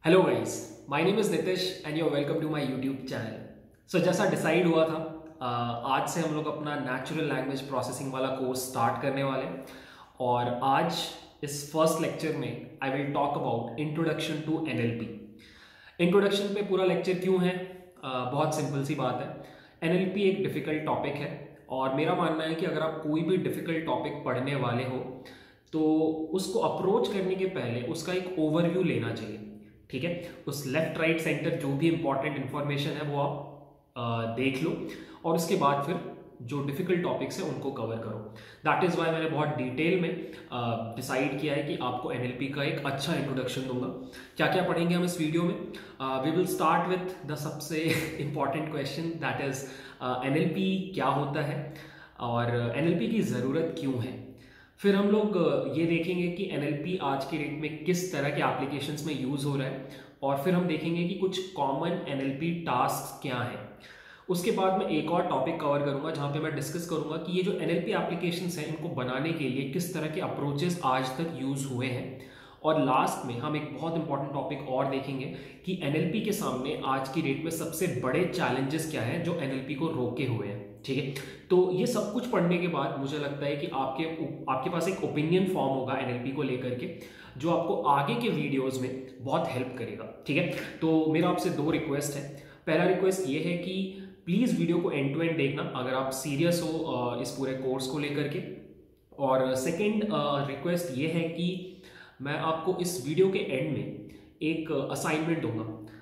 Hello guys, my name is Nitish and you are welcome to my YouTube channel. So जैसा decide हुआ था, आज से हम लोग अपना नेचुरल लैंग्वेज प्रोसेसिंग वाला कोर्स स्टार्ट करने वाले हैं। और आज इस फर्स्ट लेक्चर में I will talk about introduction to NLP. Introduction पे पूरा लेक्चर क्यों है? बहुत सिंपल सी बात है। एनएलपी एक डिफ़िकल्ट टॉपिक है और मेरा मानना है कि अगर आप कोई भी डिफ़िकल्ट टॉपिक पढ़ने वाले हो तो उसको अप्रोच करने के पहले उसका एक ओवरव्यू लेना चाहिए। ठीक है, उस लेफ्ट राइट सेंटर जो भी इंपॉर्टेंट इंफॉर्मेशन है वो आप देख लो और उसके बाद फिर जो डिफिकल्ट टॉपिक्स हैं उनको कवर करो। दैट इज़ वाई मैंने बहुत डिटेल में डिसाइड किया है कि आपको एनएलपी का एक अच्छा इंट्रोडक्शन दूंगा। क्या क्या पढ़ेंगे हम इस वीडियो में? We will start with the सबसे important question, that is NLP क्या होता है और एनएलपी की ज़रूरत क्यों है। फिर हम लोग ये देखेंगे कि एनएलपी आज के डेट में किस तरह के एप्लीकेशंस में यूज़ हो रहा है और फिर हम देखेंगे कि कुछ कॉमन एनएलपी टास्क क्या हैं। उसके बाद मैं एक और टॉपिक कवर करूंगा जहां पे मैं डिस्कस करूंगा कि ये जो एनएलपी एप्लीकेशंस हैं इनको बनाने के लिए किस तरह के अप्रोचेस आज तक यूज़ हुए हैं। और लास्ट में हम एक बहुत इंपॉर्टेंट टॉपिक और देखेंगे कि एनएलपी के सामने आज की डेट में सबसे बड़े चैलेंजेस क्या हैं जो एनएलपी को रोके हुए हैं। ठीक है, तो ये सब कुछ पढ़ने के बाद मुझे लगता है कि आपके पास एक ओपिनियन फॉर्म होगा एनएलपी को लेकर के जो आपको आगे के वीडियोस में बहुत हेल्प करेगा। ठीक है, तो मेरा आपसे दो रिक्वेस्ट है। पहला रिक्वेस्ट ये है कि प्लीज़ वीडियो को एंड टू एंड देखना अगर आप सीरियस हो इस पूरे कोर्स को लेकर के। और सेकेंड रिक्वेस्ट ये है कि मैं आपको इस वीडियो के एंड में एक असाइनमेंट दूंगा।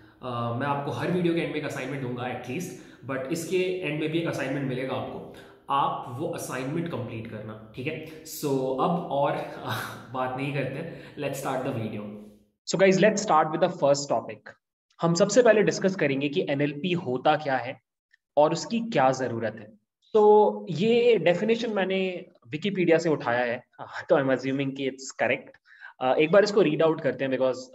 मैं आपको हर वीडियो के एंड में एक असाइनमेंट दूंगा एटलीस्ट, बट इसके एंड में भी एक असाइनमेंट मिलेगा आपको। आप वो असाइनमेंट कंप्लीट करना। ठीक है, सो अब और बात नहीं करते, let's start the video. So guys, let's start with the first topic. हम सबसे पहले डिस्कस करेंगे कि एनएलपी होता क्या है और उसकी क्या जरूरत है। तो ये डेफिनेशन मैंने विकिपीडिया से उठाया है, तो आई एम अज्यूमिंग कि इट्स करेक्ट। एक बार इसको रीड आउट करते हैं बिकॉज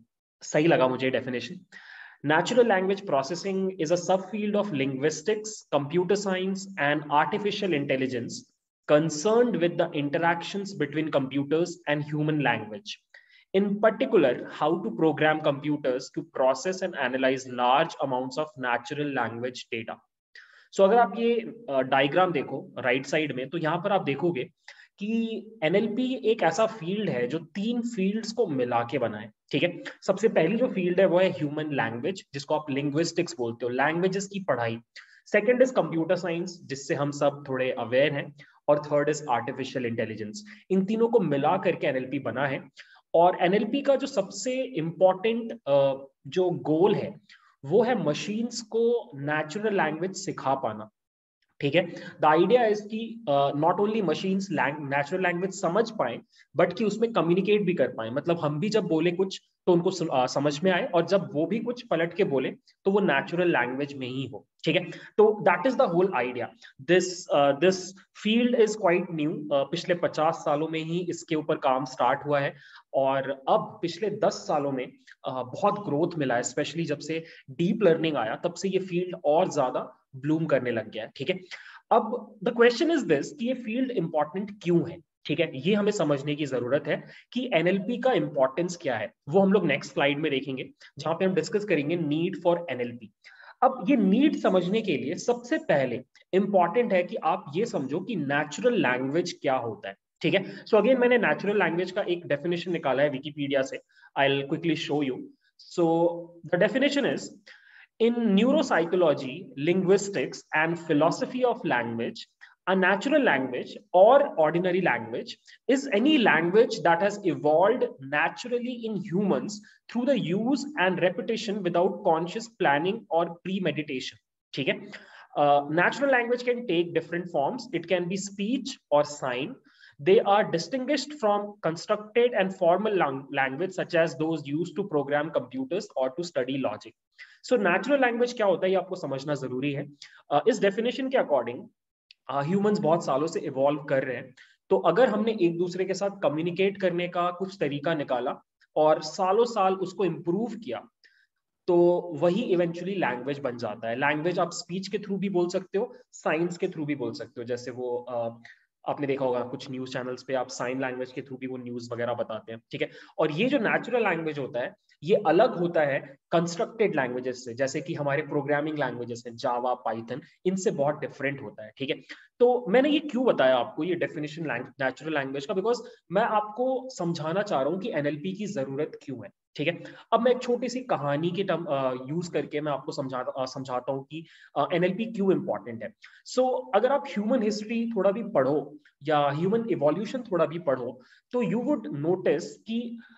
सही लगा मुझे definition. Natural language processing is a subfield of linguistics, computer science, and artificial intelligence concerned with the interactions between computers and human language. In particular, how to program computers to process and analyze large amounts of natural language data. So अगर आप ये diagram देखो right side में, तो यहाँ पर आप देखोगे कि एनएलपी एक ऐसा फील्ड है जो तीन फील्ड्स को मिला के बना है। ठीक है, सबसे पहली जो फील्ड है वो है ह्यूमन लैंग्वेज, जिसको आप लिंग्विस्टिक्स बोलते हो, लैंग्वेजेस की पढ़ाई। सेकंड इज कंप्यूटर साइंस, जिससे हम सब थोड़े अवेयर हैं। और थर्ड इज आर्टिफिशियल इंटेलिजेंस। इन तीनों को मिला करके एनएलपी बना है। और एनएलपी का जो सबसे इंपॉर्टेंट जो गोल है वो है मशीन्स को नेचुरल लैंग्वेज सिखा पाना। ठीक है, द आइडिया इज कि not only machines natural language समझ पाए, बट कि उसमें कम्युनिकेट भी कर पाए। मतलब हम भी जब बोले कुछ तो उनको समझ में आए, और जब वो भी कुछ पलट के बोले तो वो नेचुरल लैंग्वेज में ही हो। ठीक है, तो that is the whole idea. This this field is quite new. पिछले 50 सालों में ही इसके ऊपर काम स्टार्ट हुआ है और अब पिछले 10 सालों में बहुत ग्रोथ मिला है, स्पेशली जब से डीप लर्निंग आया तब से ये फील्ड और ज्यादा ब्लूम करने लग गया है। ठीक है, अब द क्वेश्चन इज दिस कि ये फील्ड इंपॉर्टेंट क्यों है। ठीक है, ये हमें समझने की जरूरत है कि एनएलपी का इंपॉर्टेंस क्या है। वो हम लोग नेक्स्ट स्लाइड में देखेंगे जहां पे हम डिस्कस करेंगे नीड फॉर एनएलपी। अब ये नीड समझने के लिए सबसे पहले इंपॉर्टेंट है कि आप ये समझो कि नेचुरल लैंग्वेज क्या होता है। ठीक है, सो अगेन मैंने नेचुरल लैंग्वेज का एक डेफिनेशन निकाला है विकिपीडिया से। I will quickly show you. So the definition is, in neuropsychology, linguistics, and philosophy of language, a natural language or ordinary language is any language that has evolved naturally in humans through the use and repetition without conscious planning or premeditation. ठीक है, natural language can take different forms. It can be speech or sign. They are distinguished from constructed and formal language such as those used to program computers or to study logic. So natural language क्या होता है ये आपको समझना जरूरी है। इस definition के अकॉर्डिंग ह्यूमंस बहुत सालों से इवॉल्व कर रहे हैं। तो अगर हमने एक दूसरे के साथ कम्युनिकेट करने का कुछ तरीका निकाला और सालों साल उसको इम्प्रूव किया, तो वही इवेंचुअली लैंग्वेज बन जाता है। लैंग्वेज आप स्पीच के थ्रू भी बोल सकते हो, साइंस के थ्रू भी बोल सकते हो, जैसे वो आपने देखा होगा कुछ न्यूज चैनल्स पे आप साइन लैंग्वेज के थ्रू भी वो न्यूज वगैरह बताते हैं, ठीक है। और ये जो नेचुरल लैंग्वेज होता है ये अलग होता है कंस्ट्रक्टेड लैंग्वेजेस से, जैसे कि हमारे प्रोग्रामिंग लैंग्वेजेस हैं जावा, पाइथन, इनसे बहुत डिफरेंट होता है, ठीक है। तो मैंने ये क्यों बताया आपको ये डेफिनेशन नेचुरल लैंग्वेज का, बिकॉज मैं आपको समझाना चाह रहा हूँ कि एनएलपी की जरूरत क्यों है, ठीक है। अब मैं एक छोटी सी कहानी की टर्म यूज करके मैं आपको समझाता हूँ कि एनएलपी क्यों इंपॉर्टेंट है। सो अगर आप ह्यूमन हिस्ट्री थोड़ा भी पढ़ो या ह्यूमन इवोल्यूशन थोड़ा भी पढ़ो, तो यू वुड नोटिस कि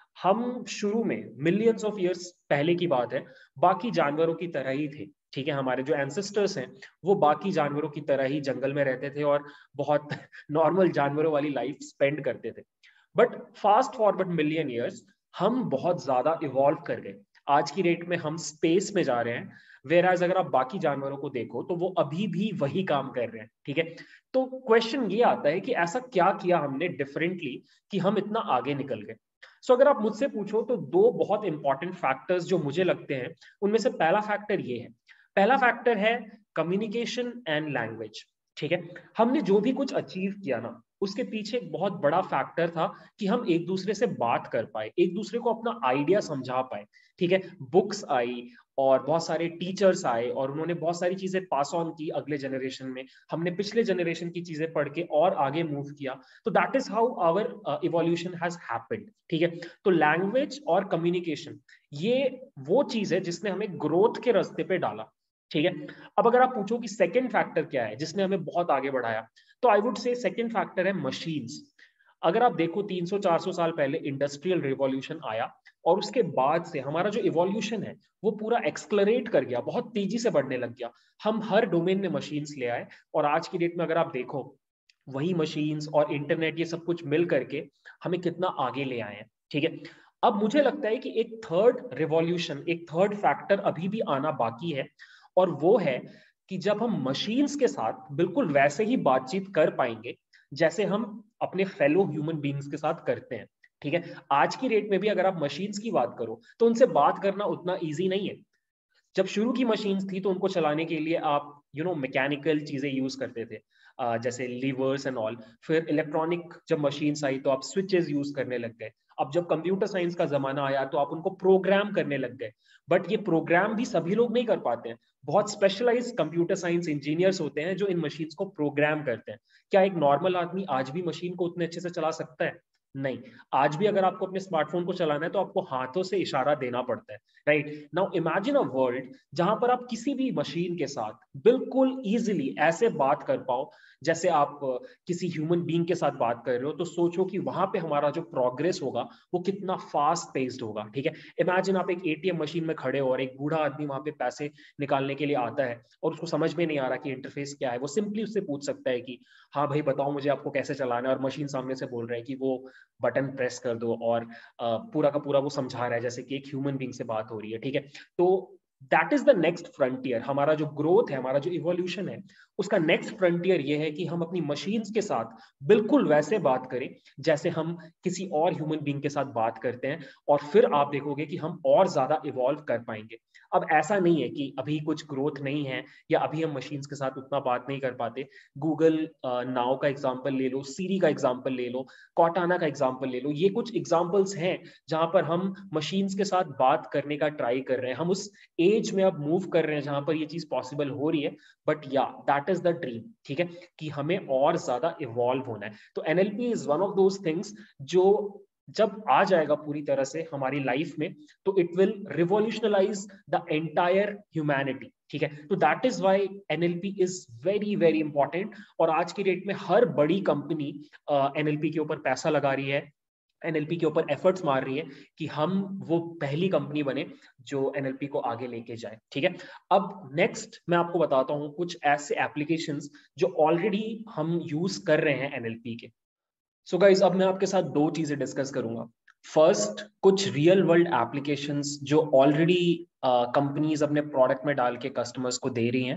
हम शुरू में मिलियंस ऑफ ईयर्स पहले की बात है, बाकी जानवरों की तरह ही थे, ठीक है। हमारे जो एंसेस्टर्स हैं वो बाकी जानवरों की तरह ही जंगल में रहते थे और बहुत नॉर्मल जानवरों वाली लाइफ स्पेंड करते थे। But fast forward million years हम बहुत ज्यादा इवॉल्व कर गए। आज की डेट में हम स्पेस में जा रहे हैं, वेयर एज अगर आप बाकी जानवरों को देखो तो वो अभी भी वही काम कर रहे हैं, ठीक है। तो क्वेश्चन ये आता है कि ऐसा क्या किया हमने डिफरेंटली कि हम इतना आगे निकल गए। सो अगर आप मुझसे पूछो तो दो बहुत इंपॉर्टेंट फैक्टर्स जो मुझे लगते हैं, उनमें से पहला फैक्टर ये है, पहला फैक्टर है कम्युनिकेशन एंड लैंग्वेज, ठीक है। हमने जो भी कुछ अचीव किया ना, उसके पीछे एक बहुत बड़ा फैक्टर था कि हम एक दूसरे से बात कर पाए, एक दूसरे को अपना आइडिया समझा पाए, ठीक है। बुक्स आई और बहुत सारे टीचर्स आए और उन्होंने बहुत सारी चीजें पास ऑन की अगले जनरेशन में, हमने पिछले जनरेशन की चीजें पढ़ के और आगे मूव किया। तो that is how our evolution has happened, ठीक है। तो लैंग्वेज और कम्युनिकेशन ये वो चीज है जिसने हमें ग्रोथ के रास्ते पे डाला, ठीक है। अब अगर आप पूछो कि सेकंड फैक्टर क्या है जिसने हमें बहुत आगे बढ़ाया, तो I would say second factor है मशीन्स। अगर आप देखो 300-400 साल पहले इंडस्ट्रियल रिवॉल्यूशन आया और उसके बाद से हमारा जो इवोल्यूशन है वो पूरा एक्सक्लरेट कर गया, बहुत तेजी से बढ़ने लग गया। हम हर डोमेन में मशीन्स ले आए और आज की डेट में अगर आप देखो वही मशीन्स और इंटरनेट ये सब कुछ मिल करके हमें कितना आगे ले आए हैं, ठीक है। अब मुझे लगता है कि एक थर्ड रिवॉल्यूशन, एक थर्ड फैक्टर अभी भी आना बाकी है, और वो है कि जब हम मशीन्स के साथ बिल्कुल वैसे ही बातचीत कर पाएंगे जैसे हम अपने फेलो ह्यूमन बींग्स के साथ करते हैं, ठीक है। आज की डेट में भी अगर आप मशीन्स की बात करो तो उनसे बात करना उतना ईजी नहीं है। जब शुरू की मशीन्स थी तो उनको चलाने के लिए आप मैकेनिकल चीजें यूज करते थे, जैसे लीवर्स एंड ऑल। फिर इलेक्ट्रॉनिक जब मशीन्स आई तो आप स्विचेस यूज करने लग गए। अब जब कंप्यूटर साइंस का जमाना आया तो आप उनको प्रोग्राम करने लग गए। बट ये प्रोग्राम भी सभी लोग नहीं कर पाते हैं, बहुत स्पेशलाइज कंप्यूटर साइंस इंजीनियर्स होते हैं जो इन मशीन्स को प्रोग्राम करते हैं। क्या एक नॉर्मल आदमी आज भी मशीन को उतने अच्छे से चला सकता है? नहीं। आज भी अगर आपको अपने स्मार्टफोन को चलाना है तो आपको हाथों से इशारा देना पड़ता है, right. Now imagine a world जहां पर आप किसी भी मशीन के साथ बिल्कुल इजीली ऐसे बात कर पाओ जैसे आप किसी ह्यूमन बीइंग के साथ बात कर रहे हो। तो सोचो कि वहां पे हमारा जो प्रोग्रेस होगा वो कितना फास्ट पेस्ड होगा, ठीक है। इमेजिन आप एक एटीएम मशीन में खड़े हो और एक बूढ़ा आदमी वहां पे पैसे निकालने के लिए आता है और उसको समझ में नहीं आ रहा कि इंटरफेस क्या है। वो सिंपली उससे पूछ सकता है कि हाँ भाई बताओ मुझे आपको कैसे चलाना है, और मशीन सामने से बोल रहा है कि वो बटन प्रेस कर दो, और पूरा का पूरा वो समझा रहा है जैसे कि एक ह्यूमन बीइंग से बात हो रही है, ठीक है। तो that is the next frontier. हमारा जो ग्रोथ है, हमारा जो इवोल्यूशन है, उसका नेक्स्ट फ्रंटियर ये है कि हम अपनी मशीन्स के साथ बिल्कुल वैसे बात करें जैसे हम किसी और ह्यूमन बीइंग के साथ बात करते हैं, और फिर आप देखोगे कि हम और ज्यादा इवॉल्व कर पाएंगे। अब ऐसा नहीं है कि अभी कुछ ग्रोथ नहीं है या अभी हम मशीन्स के साथ उतना बात नहीं कर पाते। गूगल नाउ का एग्जाम्पल ले लो, सीरी का एग्जाम्पल ले लो, कॉटाना का एग्जाम्पल ले लो, ये कुछ एग्जाम्पल्स हैं जहां पर हम मशीन्स के साथ बात करने का ट्राई कर रहे हैं। हम उस एज में अब मूव कर रहे हैं जहां पर ये चीज पॉसिबल हो रही है। बट या दैट इज द ड्रीम, ठीक है, कि हमें और ज्यादा इवॉल्व होना है। तो NLP is one of those things जो जब आ जाएगा पूरी तरह से हमारी लाइफ में तो it will revolutionalise the entire humanity, ठीक है। तो that is why NLP is very very important. और आज की डेट में हर बड़ी कंपनी एनएलपी के ऊपर पैसा लगा रही है, एनएलपी के ऊपर एफर्ट्स मार रही है कि हम वो पहली कंपनी बने जो एनएलपी को आगे लेके जाए, ठीक है। अब नेक्स्ट मैं आपको बताता हूं कुछ ऐसे एप्लीकेशंस जो ऑलरेडी हम यूज कर रहे हैं एनएलपी के। सो गाइज अब मैं आपके साथ दो चीजें डिस्कस करूंगा। फर्स्ट, कुछ रियल वर्ल्ड एप्लीकेशंस जो ऑलरेडी कंपनीज अपने प्रोडक्ट में डाल के कस्टमर्स को दे रही हैं,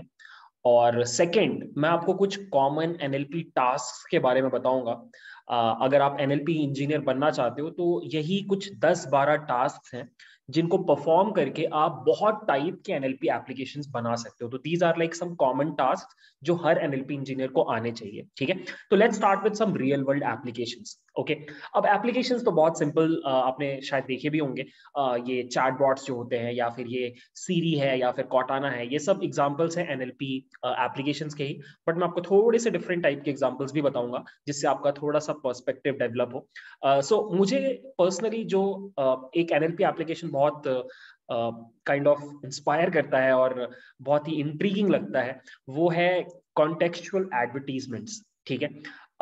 और सेकंड मैं आपको कुछ कॉमन एनएलपी टास्क के बारे में बताऊंगा। अगर आप एनएलपी इंजीनियर बनना चाहते हो तो यही कुछ 10-12 टास्क हैं जिनको परफॉर्म करके आप बहुत टाइप के एनएलपी एप्लीकेशंस बना सकते हो। तो these are like some common task जो हर एनएलपी इंजीनियर को आने चाहिए, ठीक है। तो let's start with some real world applications. Okay, अब एप्लीकेशंस तो बहुत सिंपल आपने शायद देखे भी होंगे। ये चैटबॉट्स जो होते हैं, या फिर ये सीरी है, या फिर कॉटाना है, ये सब एग्जांपल्स हैं एनएलपी एप्लीकेशंस के ही। बट मैं आपको थोड़े से डिफरेंट टाइप के एग्जांपल्स भी बताऊंगा, जिससे आपका थोड़ा सा पर्सपेक्टिव डेवलप हो। सो मुझे पर्सनली जो एक एनएलपी एप्लीकेशन बहुत काइंड ऑफ इंस्पायर करता है और बहुत ही इंट्रीगिंग लगता है, वो है कॉन्टेक्चुअल एडवर्टीजमेंट्स, ठीक है।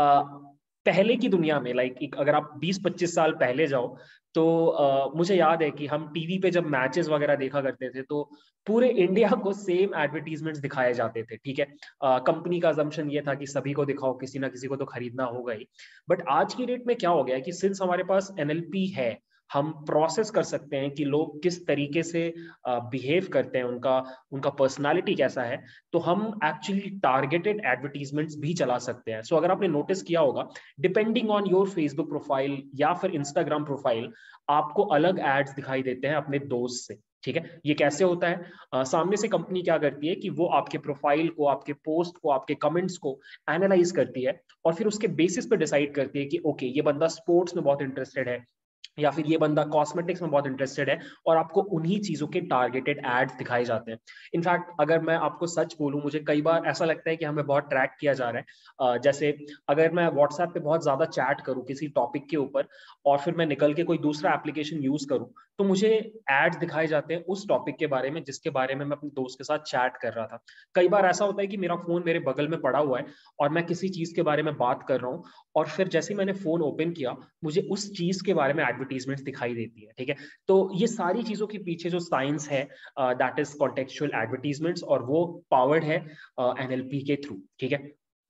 पहले की दुनिया में लाइक अगर आप 20-25 साल पहले जाओ, तो मुझे याद है कि हम टीवी पे जब मैचेस वगैरह देखा करते थे, तो पूरे इंडिया को सेम एडवर्टीजमेंट्स दिखाए जाते थे, ठीक है। कंपनी का अजम्पशन ये था कि सभी को दिखाओ, किसी ना किसी को तो खरीदना होगा ही। बट आज की डेट में क्या हो गया है कि सिंस हमारे पास एनएलपी है, हम प्रोसेस कर सकते हैं कि लोग किस तरीके से बिहेव करते हैं, उनका उनका पर्सनालिटी कैसा है। तो हम एक्चुअली टारगेटेड एडवर्टीजमेंट्स भी चला सकते हैं। सो अगर आपने नोटिस किया होगा, depending on your Facebook profile या फिर इंस्टाग्राम प्रोफाइल, आपको अलग एड्स दिखाई देते हैं अपने दोस्त से, ठीक है। ये कैसे होता है? सामने से कंपनी क्या करती है कि वो आपके प्रोफाइल को, आपके पोस्ट को, आपके कमेंट्स को एनालाइज करती है, और फिर उसके बेसिस पे डिसाइड करती है कि ओके, ये बंदा स्पोर्ट्स में बहुत इंटरेस्टेड है, या फिर ये बंदा कॉस्मेटिक्स में बहुत इंटरेस्टेड है, और आपको उन्हीं चीजों के टारगेटेड एड्स दिखाए जाते हैं। इनफैक्ट अगर मैं आपको सच बोलूं, मुझे कई बार ऐसा लगता है कि हमें बहुत ट्रैक किया जा रहा है। जैसे अगर मैं व्हाट्सएप पे बहुत ज्यादा चैट करूं किसी टॉपिक के ऊपर, और फिर मैं निकल के कोई दूसरा एप्लीकेशन यूज करूं, तो मुझे एड्स दिखाए जाते हैं उस टॉपिक के बारे में जिसके बारे में मैं अपने दोस्त के साथ चैट कर रहा था। कई बार ऐसा होता है कि मेरा फोन मेरे बगल में पड़ा हुआ है, और मैं किसी चीज के बारे में बात कर रहा हूँ, और फिर जैसे ही मैंने फोन ओपन किया, मुझे उस चीज के बारे में एडवर्टीजमेंट दिखाई देती है, ठीक है। तो ये सारी चीजों के पीछे जो साइंस है, दैट इज कॉन्टेक्चुअल एडवर्टीजमेंट्स, और वो पावर्ड है एनएलपी के थ्रू, ठीक है।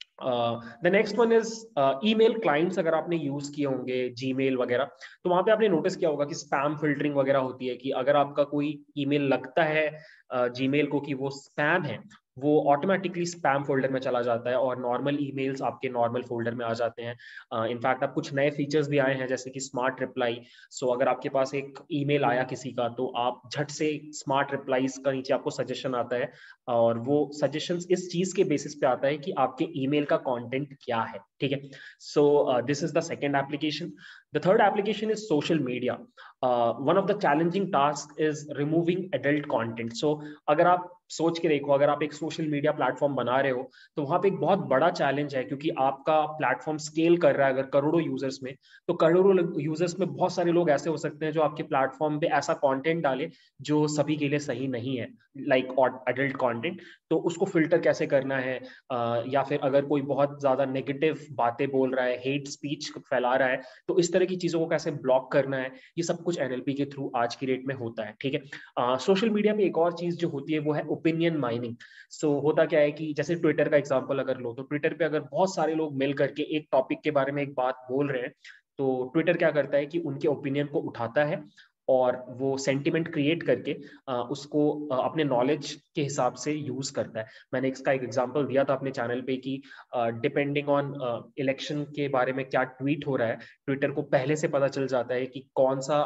The next one is email clients. अगर आपने यूज किए होंगे जीमेल वगैरह, तो वहां पे आपने नोटिस किया होगा कि स्पैम फिल्टरिंग वगैरह होती है, कि अगर आपका कोई ईमेल लगता है जीमेल को कि वो स्पैम है, वो ऑटोमेटिकली स्पैम फोल्डर में चला जाता है, और नॉर्मल ईमेल्स आपके नॉर्मल फोल्डर में आ जाते हैं। इनफैक्ट अब कुछ नए फीचर्स भी आए हैं, जैसे कि स्मार्ट रिप्लाई। सो अगर आपके पास एक ईमेल आया किसी का, तो आप झट से स्मार्ट रिप्लाईज का नीचे आपको सजेशन आता है, और वो सजेशंस इस चीज के बेसिस पे आता है कि आपके ईमेल का कंटेंट क्या है, ठीक है। So this is the second application. The third application is social media. One of the challenging task is removing adult content. So अगर आप सोच के देखो, अगर आप एक सोशल मीडिया प्लेटफॉर्म बना रहे हो, तो वहां पे एक बहुत बड़ा चैलेंज है, क्योंकि आपका प्लेटफॉर्म स्केल कर रहा है अगर करोड़ों यूजर्स में, तो करोड़ों यूजर्स में बहुत सारे लोग ऐसे हो सकते हैं जो आपके प्लेटफॉर्म पे ऐसा कंटेंट डाले जो सभी के लिए सही नहीं है, लाइक एडल्ट कंटेंट। तो उसको फिल्टर कैसे करना है, या फिर अगर कोई बहुत ज्यादा नेगेटिव बातें बोल रहा है, हेट स्पीच फैला रहा है, तो इस तरह की चीजों को कैसे ब्लॉक करना है, ये सब कुछ एनएलपी के थ्रू आज की डेट में होता है, ठीक है। सोशल मीडिया में एक और चीज जो होती है वो है ओपिनियन माइनिंग। सो होता क्या है कि जैसे ट्विटर का एग्जांपल अगर लो, तो ट्विटर पे अगर बहुत सारे लोग मिल करके एक टॉपिक के बारे में एक बात बोल रहे हैं, तो ट्विटर क्या करता है कि उनके ओपिनियन को उठाता है, और वो सेंटिमेंट क्रिएट करके उसको अपने नॉलेज के हिसाब से यूज करता है। मैंने इसका एक एग्जांपल दिया था अपने चैनल पे कि डिपेंडिंग ऑन इलेक्शन के बारे में क्या ट्वीट हो रहा है, ट्विटर को पहले से पता चल जाता है कि कौन सा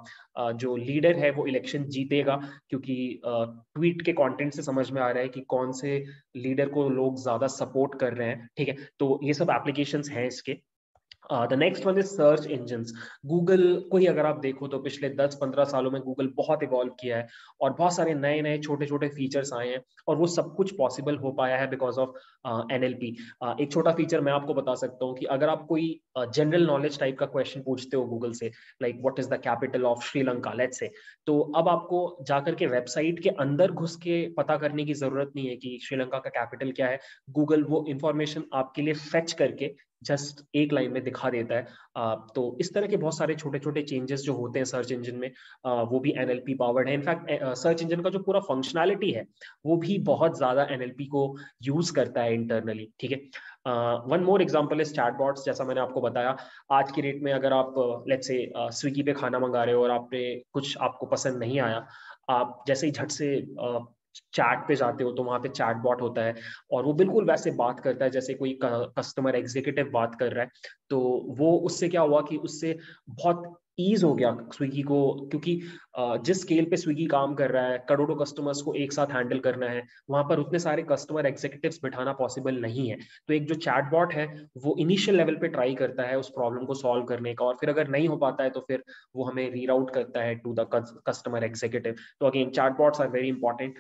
जो लीडर है वो इलेक्शन जीतेगा, क्योंकि ट्वीट के कंटेंट से समझ में आ रहा है कि कौन से लीडर को लोग ज्यादा सपोर्ट कर रहे हैं, ठीक है। तो ये सब एप्लीकेशंस हैं इसके। The next one is search engines. Google को ही अगर आप देखो, तो पिछले 10-15 सालों में गूगल बहुत इवॉल्व किया है, और बहुत सारे नए नए छोटे छोटे फीचर्स आए हैं, और वो सब कुछ पॉसिबल हो पाया है बिकॉज ऑफ एनएलपी। एक छोटा फीचर मैं आपको बता सकता हूँ कि अगर आप कोई जनरल नॉलेज टाइप का क्वेश्चन पूछते हो गूगल से, like what is the capital of Sri Lanka, let's say, तो अब आपको जाकर के वेबसाइट के अंदर घुस के पता करने की जरूरत नहीं है कि श्रीलंका का कैपिटल क्या है। गूगल वो इंफॉर्मेशन आपके लिए फेच करके जस्ट एक लाइन में दिखा देता है। तो इस तरह के बहुत सारे छोटे छोटे चेंजेस जो होते हैं सर्च इंजन में, वो भी एनएलपी पावर्ड है। इनफैक्ट सर्च इंजन का जो पूरा फंक्शनैलिटी है, वो भी बहुत ज्यादा एनएलपी को यूज करता है इंटरनली, ठीक है। One more example is chatbots. जैसा मैंने आपको बताया, आज की डेट में अगर आप लेट्स से स्विगी पे खाना मंगा रहे हो, और आपने कुछ आपको पसंद नहीं आया, आप जैसे ही झट से चैट पे जाते हो, तो वहां पे चैट बॉट होता है, और वो बिल्कुल वैसे बात करता है जैसे कोई कस्टमर एग्जीक्यूटिव बात कर रहा है। तो वो उससे क्या हुआ कि उससे बहुत ईज हो गया स्विगी को, क्योंकि जिस स्केल पे स्विगी काम कर रहा है, करोड़ों कस्टमर्स को एक साथ हैंडल करना है, वहां पर उतने सारे कस्टमर एग्जीक्यूटिव्स बिठाना पॉसिबल नहीं है। तो एक जो चैटबॉट है वो इनिशियल लेवल पे ट्राई करता है उस प्रॉब्लम को सॉल्व करने का, और फिर अगर नहीं हो पाता है तो फिर वो हमें रीराउट करता है टू द कस्टमर एग्जीक्यूटिव। तो again chatbots are very important,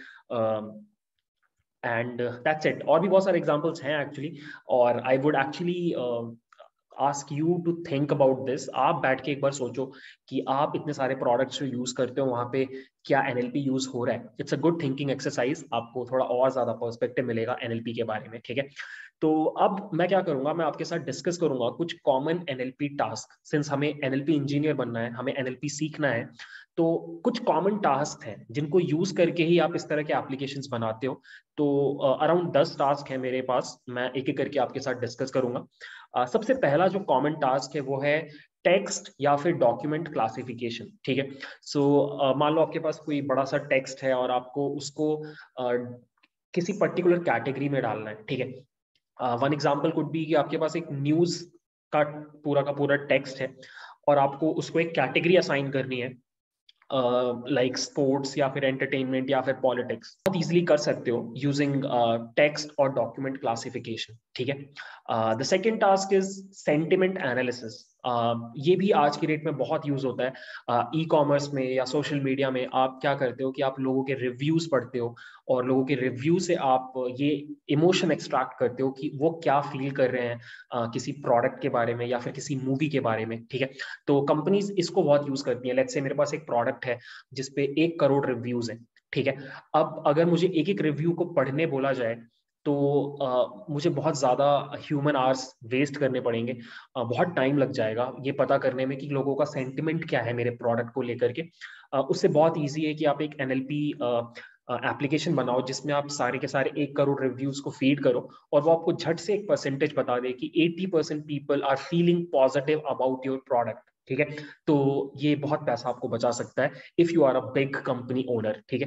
and that's it. और भी बहुत सारे एग्जांपल्स हैं एक्चुअली, और I would actually ask you to think about this. आप बैठ के एक बार सोचो कि आप इतने सारे प्रोडक्ट्स जो यूज करते हो वहां पे क्या एनएलपी यूज हो रहा है। It's a good thinking exercise, आपको थोड़ा और ज्यादा पर्सपेक्टिव मिलेगा एनएलपी के बारे में, ठीक है। तो अब मैं क्या करूंगा, मैं आपके साथ डिस्कस करूंगा कुछ कॉमन एनएलपी टास्क। सिंस हमें एनएलपी इंजीनियर बनना है, हमें एनएलपी सीखना है, तो कुछ कॉमन टास्क हैं जिनको यूज करके ही आप इस तरह के एप्लीकेशंस बनाते हो। तो अराउंड 10 टास्क है मेरे पास, मैं एक एक करके आपके साथ डिस्कस करूंगा। सबसे पहला जो कॉमन टास्क है वो है टेक्स्ट या फिर डॉक्यूमेंट क्लासिफिकेशन, ठीक है। सो मान लो आपके पास कोई बड़ा सा टेक्स्ट है और आपको उसको किसी पर्टिकुलर कैटेगरी में डालना है, ठीक है। वन एग्जाम्पल कुड बी कि आपके पास एक न्यूज का पूरा टेक्स्ट है और आपको उसको एक कैटेगरी असाइन करनी है, लाइक स्पोर्ट्स या फिर एंटरटेनमेंट या फिर पॉलिटिक्स। बहुत इजीली कर सकते हो यूजिंग टेक्स्ट और डॉक्यूमेंट क्लासिफिकेशन, ठीक है। The second task is sentiment analysis. ये भी आज की डेट में बहुत यूज होता है। ई कॉमर्स में या सोशल मीडिया में आप क्या करते हो कि आप लोगों के रिव्यूज पढ़ते हो, और लोगों के रिव्यू से आप ये इमोशन एक्सट्रैक्ट करते हो कि वो क्या फील कर रहे हैं किसी प्रोडक्ट के बारे में या फिर किसी मूवी के बारे में, ठीक है। तो कंपनीज इसको बहुत यूज करती हैं। लेट्स से मेरे पास एक प्रोडक्ट है जिसपे 1 करोड़ रिव्यूज हैं, ठीक है। अब अगर मुझे एक एक रिव्यू को पढ़ने बोला जाए तो मुझे बहुत ज्यादा ह्यूमन आवर्स वेस्ट करने पड़ेंगे, बहुत टाइम लग जाएगा ये पता करने में कि लोगों का सेंटिमेंट क्या है मेरे प्रोडक्ट को लेकर के। उससे बहुत ईजी है कि आप एक एनएलपी एप्लीकेशन बनाओ जिसमें आप सारे के सारे 1 करोड़ रिव्यूज को फीड करो, और वो आपको झट से एक परसेंटेज बता दे कि 80% people are feeling positive about your product, ठीक है। तो ये बहुत पैसा आपको बचा सकता है if you are a big company owner, ठीक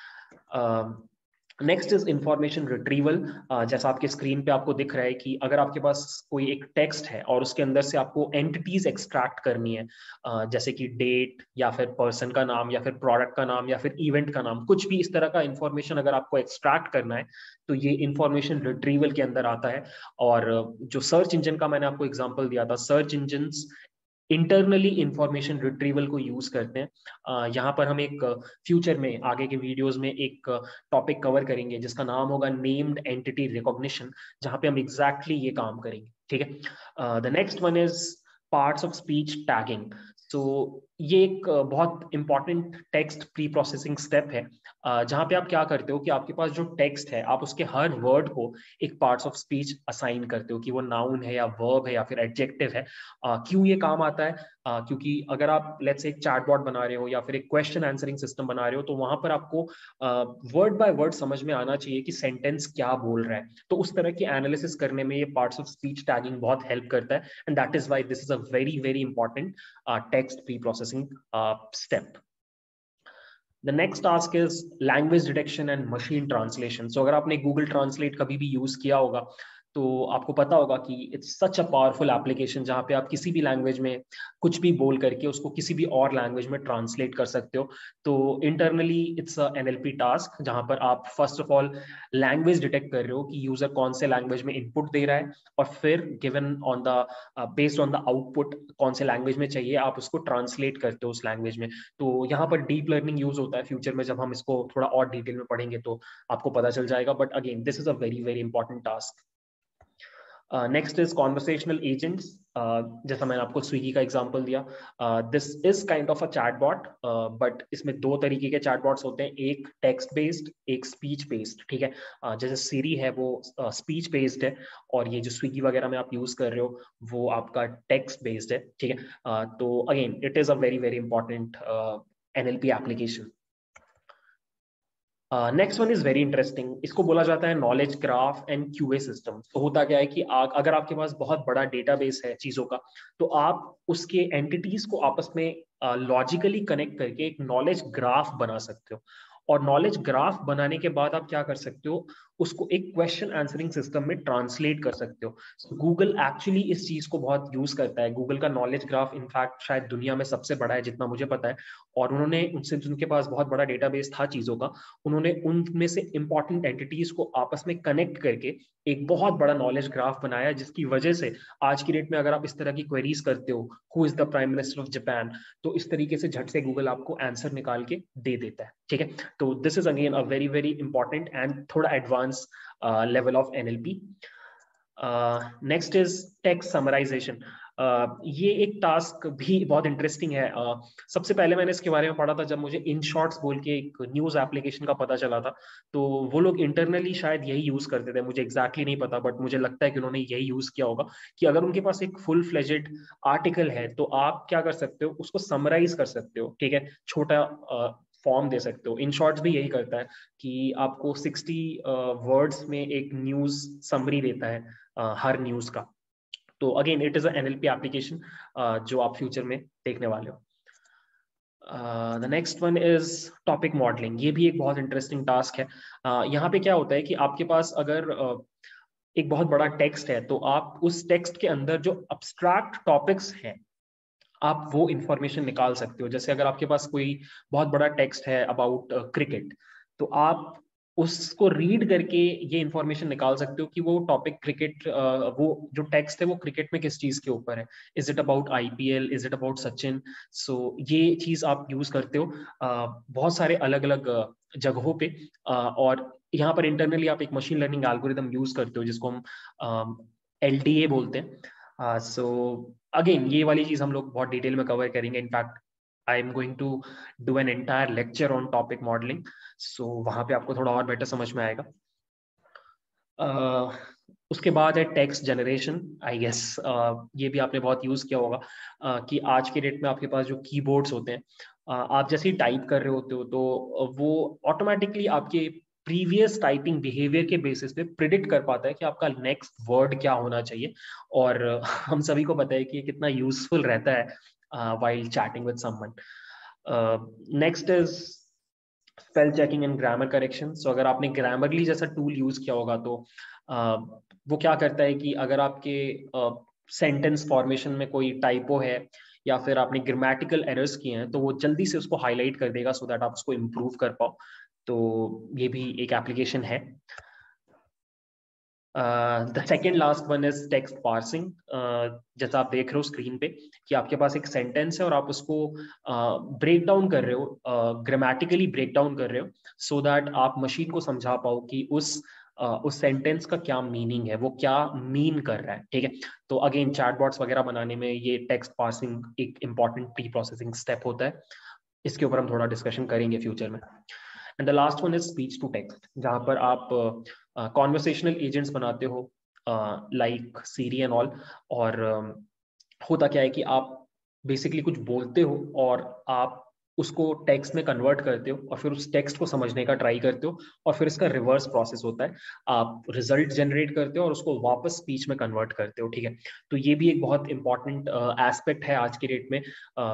है। Next is information retrieval. जैसा आपके स्क्रीन पे आपको दिख रहा है कि अगर आपके पास कोई एक टेक्स्ट है और उसके अंदर से आपको एंटिटीज एक्सट्रैक्ट करनी है, जैसे कि डेट या फिर पर्सन का नाम या फिर प्रोडक्ट का नाम या फिर इवेंट का नाम, कुछ भी इस तरह का इंफॉर्मेशन अगर आपको एक्सट्रैक्ट करना है तो ये इंफॉर्मेशन रिट्रीवल के अंदर आता है। और जो सर्च इंजन का मैंने आपको एग्जांपल दिया था, search engine internally information retrieval को यूज करते हैं। यहाँ पर हम एक फ्यूचर में आगे के वीडियोस में एक टॉपिक कवर करेंगे जिसका नाम होगा नेम्ड एंटिटी रिकॉग्निशन, जहाँ पे हम एग्जैक्टली ये काम करेंगे, ठीक है। The next one is parts of speech tagging. तो ये एक बहुत important text pre processing step है, जहाँ पे आप क्या करते हो कि आपके पास जो टेक्स्ट है आप उसके हर वर्ड को एक पार्ट्स ऑफ स्पीच असाइन करते हो कि वो नाउन है या वर्ब है या फिर एडजेक्टिव है। क्यों ये काम आता है? क्योंकि अगर आप लेट्स से एक चैटबॉट बना रहे हो या फिर एक क्वेश्चन आंसरिंग सिस्टम बना रहे हो तो वहां पर आपको वर्ड बाय वर्ड समझ में आना चाहिए कि सेंटेंस क्या बोल रहा है। तो उस तरह की एनालिसिस करने में ये पार्ट्स ऑफ स्पीच टैगिंग बहुत हेल्प करता है, and that is why this is a very very important text pre processing step. The next task is language detection and machine translation. So अगर आपने गूगल ट्रांसलेट कभी भी use किया होगा तो आपको पता होगा कि it's such a powerful application जहाँ पे आप किसी भी लैंग्वेज में कुछ भी बोल करके उसको किसी भी और लैंग्वेज में ट्रांसलेट कर सकते हो। तो internally it's a NLP task जहाँ पर आप first of all language detect कर रहे हो कि यूजर कौन से लैंग्वेज में इनपुट दे रहा है, और फिर given on the based on the output कौन से लैंग्वेज में चाहिए आप उसको ट्रांसलेट करते हो उस लैंग्वेज में। तो यहाँ पर डीप लर्निंग यूज होता है फ्यूचर में, जब हम इसको थोड़ा और डिटेल में पढ़ेंगे तो आपको पता चल जाएगा, but again this is a very very important task. Next is conversational agents. जैसा मैंने आपको स्विगी का एग्जांपल दिया, this is kind of a chatbot, but इसमें 2 तरीके के चैटबॉट्स होते हैं, एक टेक्स्ट बेस्ड एक स्पीच बेस्ड, ठीक है। जैसे सीरी है वो स्पीच बेस्ड है, और ये जो स्विगी वगैरह में आप यूज कर रहे हो वो आपका टेक्स्ट बेस्ड है, ठीक है। तो again it is a very very important NLP application. Next one is very interesting, इसको बोला जाता है knowledge graph and QA system. तो होता क्या है कि अगर आपके पास बहुत बड़ा डेटाबेस है चीजों का, तो आप उसके एंटिटीज को आपस में लॉजिकली कनेक्ट करके एक नॉलेज ग्राफ बना सकते हो। और नॉलेज ग्राफ बनाने के बाद आप क्या कर सकते हो, उसको एक क्वेश्चन आंसरिंग सिस्टम में ट्रांसलेट कर सकते हो। गूगल एक्चुअली इस चीज को बहुत यूज करता है। गूगल का नॉलेज ग्राफ इनफैक्ट शायद दुनिया में सबसे बड़ा है जितना मुझे पता है, और उन्होंने उनसे, जिनके पास बहुत बड़ा डेटाबेस था चीजों का, उन्होंने उनमें से इंपॉर्टेंट एंटिटीज को आपस में कनेक्ट करके एक बहुत बड़ा नॉलेज ग्राफ बनाया, जिसकी वजह से आज की डेट में अगर आप इस तरह की क्वेरीज करते हो, who is the prime minister of Japan, तो इस तरीके से झट से गूगल आपको आंसर निकाल के दे देता है। ठीक है, तो this is again a very very important and थोड़ा advance level of NLP. Next is text summarization. ये एक टास्क भी बहुत इंटरेस्टिंग है। सबसे पहले मैंने इसके बारे में पढ़ा था जब मुझे इन शॉर्ट्स बोल के एक न्यूज एप्लीकेशन का पता चला था। तो वो लोग इंटरनली शायद यही यूज करते थे, मुझे एग्जैक्टली नहीं पता, बट मुझे लगता है कि उन्होंने यही यूज किया होगा कि अगर उनके पास एक फुल फ्लेजेड आर्टिकल है तो आप क्या कर सकते हो, उसको समराइज कर सकते हो। ठीक है, छोटा फॉर्म दे सकते हो। इन शॉर्ट्स भी यही करता है कि आपको 60 वर्ड्स में एक न्यूज समरी देता है हर न्यूज का। तो again it is a NLP application जो आप फ्यूचर में देखने वाले हो। The next one is topic modelling. ये भी एक बहुत इंटरेस्टिंग टास्क है। यहाँ पे क्या होता है कि आपके पास अगर एक बहुत बड़ा टेक्स्ट है तो आप उस टेक्स्ट के अंदर जो अब्स्ट्रैक्ट टॉपिक्स हैं आप वो इंफॉर्मेशन निकाल सकते हो। जैसे अगर आपके पास कोई बहुत बड़ा टेक्स्ट है अबाउट क्रिकेट, तो आप उसको रीड करके ये इंफॉर्मेशन निकाल सकते हो कि वो टॉपिक क्रिकेट, वो जो टेक्स्ट है वो क्रिकेट में किस चीज के ऊपर है। Is it about IPL, is it about Sachin? So ये चीज आप यूज करते हो बहुत सारे अलग अलग जगहों पे। और यहाँ पर इंटरनली आप एक मशीन लर्निंग एल्गोरिदम यूज करते हो जिसको हम एलडीए बोलते हैं। सो अगेन ये वाली चीज हम लोग बहुत डिटेल में कवर करेंगे। In fact I am going to do an entire lecture on topic modelling, so वहां पे आपको थोड़ा और बेटर समझ में आएगा। उसके बाद है टेक्स्ट जनरेशन। आई गेस ये भी आपने बहुत यूज किया होगा कि आज के डेट में आपके पास जो कीबोर्ड्स होते हैं, आप जैसे ही टाइप कर रहे होते हो तो वो ऑटोमेटिकली आपके प्रीवियस टाइपिंग बिहेवियर के बेसिस पे प्रिडिक्ट कर पाता है कि आपका नेक्स्ट वर्ड क्या होना चाहिए। और हम सभी को पता है कि ये कितना यूजफुल रहता है while chatting with someone. Next is spell checking and grammar correction. So अगर आपने ग्रामरली जैसा टूल यूज किया होगा तो वो क्या करता है कि अगर आपके सेंटेंस फॉर्मेशन में कोई टाइपो है या फिर आपने ग्रामेटिकल एरर्स किए हैं तो वो जल्दी से उसको हाईलाइट कर देगा सो दैट आप उसको इम्प्रूव कर पाओ। तो ये भी एक एप्लीकेशन है। The second last one is text parsing. जैसा आप देख रहे हो स्क्रीन पे कि आपके पास एक सेंटेंस है और आप उसको ब्रेक डाउन कर रहे हो, ग्रामेटिकली ब्रेक डाउन कर रहे हो सो दैट आप मशीन को समझा पाओ कि उस सेंटेंस का क्या मीनिंग है, वो क्या मीन कर रहा है। ठीक है, तो अगेन चैटबॉट्स वगैरह बनाने में ये टेक्स्ट पार्सिंग एक इंपॉर्टेंट प्री प्रोसेसिंग स्टेप होता है। इसके ऊपर हम थोड़ा डिस्कशन करेंगे फ्यूचर में। And the last one is speech to text, जहां पर आप कॉन्वर्सेशनल एजेंट्स बनाते हो लाइक सीरी एंड ऑल। और होता क्या है कि आप बेसिकली कुछ बोलते हो और आप उसको टेक्स्ट में कन्वर्ट करते हो और फिर उस टेक्स्ट को समझने का ट्राई करते हो और फिर इसका रिवर्स प्रोसेस होता है। आप रिजल्ट जनरेट करते हो और उसको वापस स्पीच में कन्वर्ट करते हो। ठीक है, तो ये भी एक बहुत इंपॉर्टेंट एस्पेक्ट है आज की डेट में।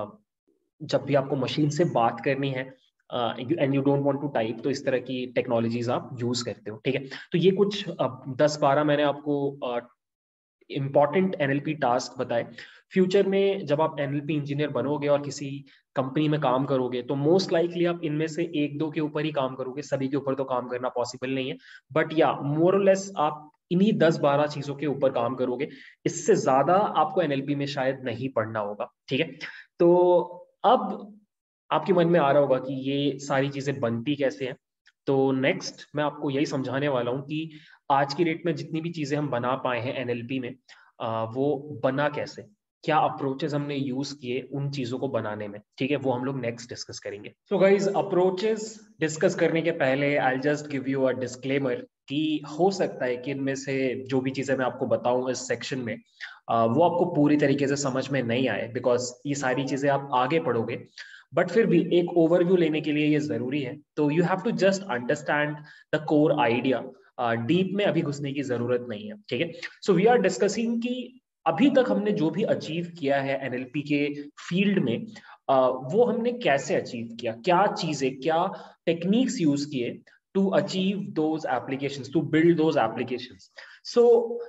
जब भी आपको मशीन से बात करनी है and you don't want to type, तो इस तरह की टेक्नोलॉजीज आप यूज करते हो। ठीक है, तो ये कुछ 10-12 मैंने आपको इंपॉर्टेंट एनएलपी टास्क बताए। फ्यूचर में जब आप एनएलपी इंजीनियर बनोगे और किसी कंपनी में काम करोगे तो मोस्ट लाइकली आप इनमें से एक दो के ऊपर ही काम करोगे, सभी के ऊपर तो काम करना पॉसिबल नहीं है। बट या मोर और लेस आप इन्हीं 10-12 चीजों के ऊपर काम करोगे। इससे ज्यादा आपको एनएलपी में शायद नहीं पढ़ना होगा। ठीक है, तो अब आपके मन में आ रहा होगा कि ये सारी चीजें बनती कैसे हैं। तो नेक्स्ट मैं आपको यही समझाने वाला हूँ कि आज की डेट में जितनी भी चीजें हम बना पाए हैं एनएलपी में, वो बना कैसे, क्या अप्रोचेस हमने यूज किए उन चीजों को बनाने में। ठीक है, वो हम लोग नेक्स्ट डिस्कस करेंगे। सो गाइज, अप्रोचेस डिस्कस करने के पहले I just give you a disclaimer कि हो सकता है कि इनमें से जो भी चीजें मैं आपको बताऊं इस सेक्शन में वो आपको पूरी तरीके से समझ में नहीं आए, बिकॉज ये सारी चीजें आप आगे पढ़ोगे। बट फिर भी एक ओवरव्यू लेने के लिए ये जरूरी है। तो you have to just understand the core idea. Deep में अभी घुसने की जरूरत नहीं है। ठीक है, सो वी आर डिस्कसिंग कि अभी तक हमने जो भी अचीव किया है एनएलपी के फील्ड में, वो हमने कैसे अचीव किया, क्या चीजें, क्या टेक्निक्स यूज किए to achieve those applications, to build those applications. So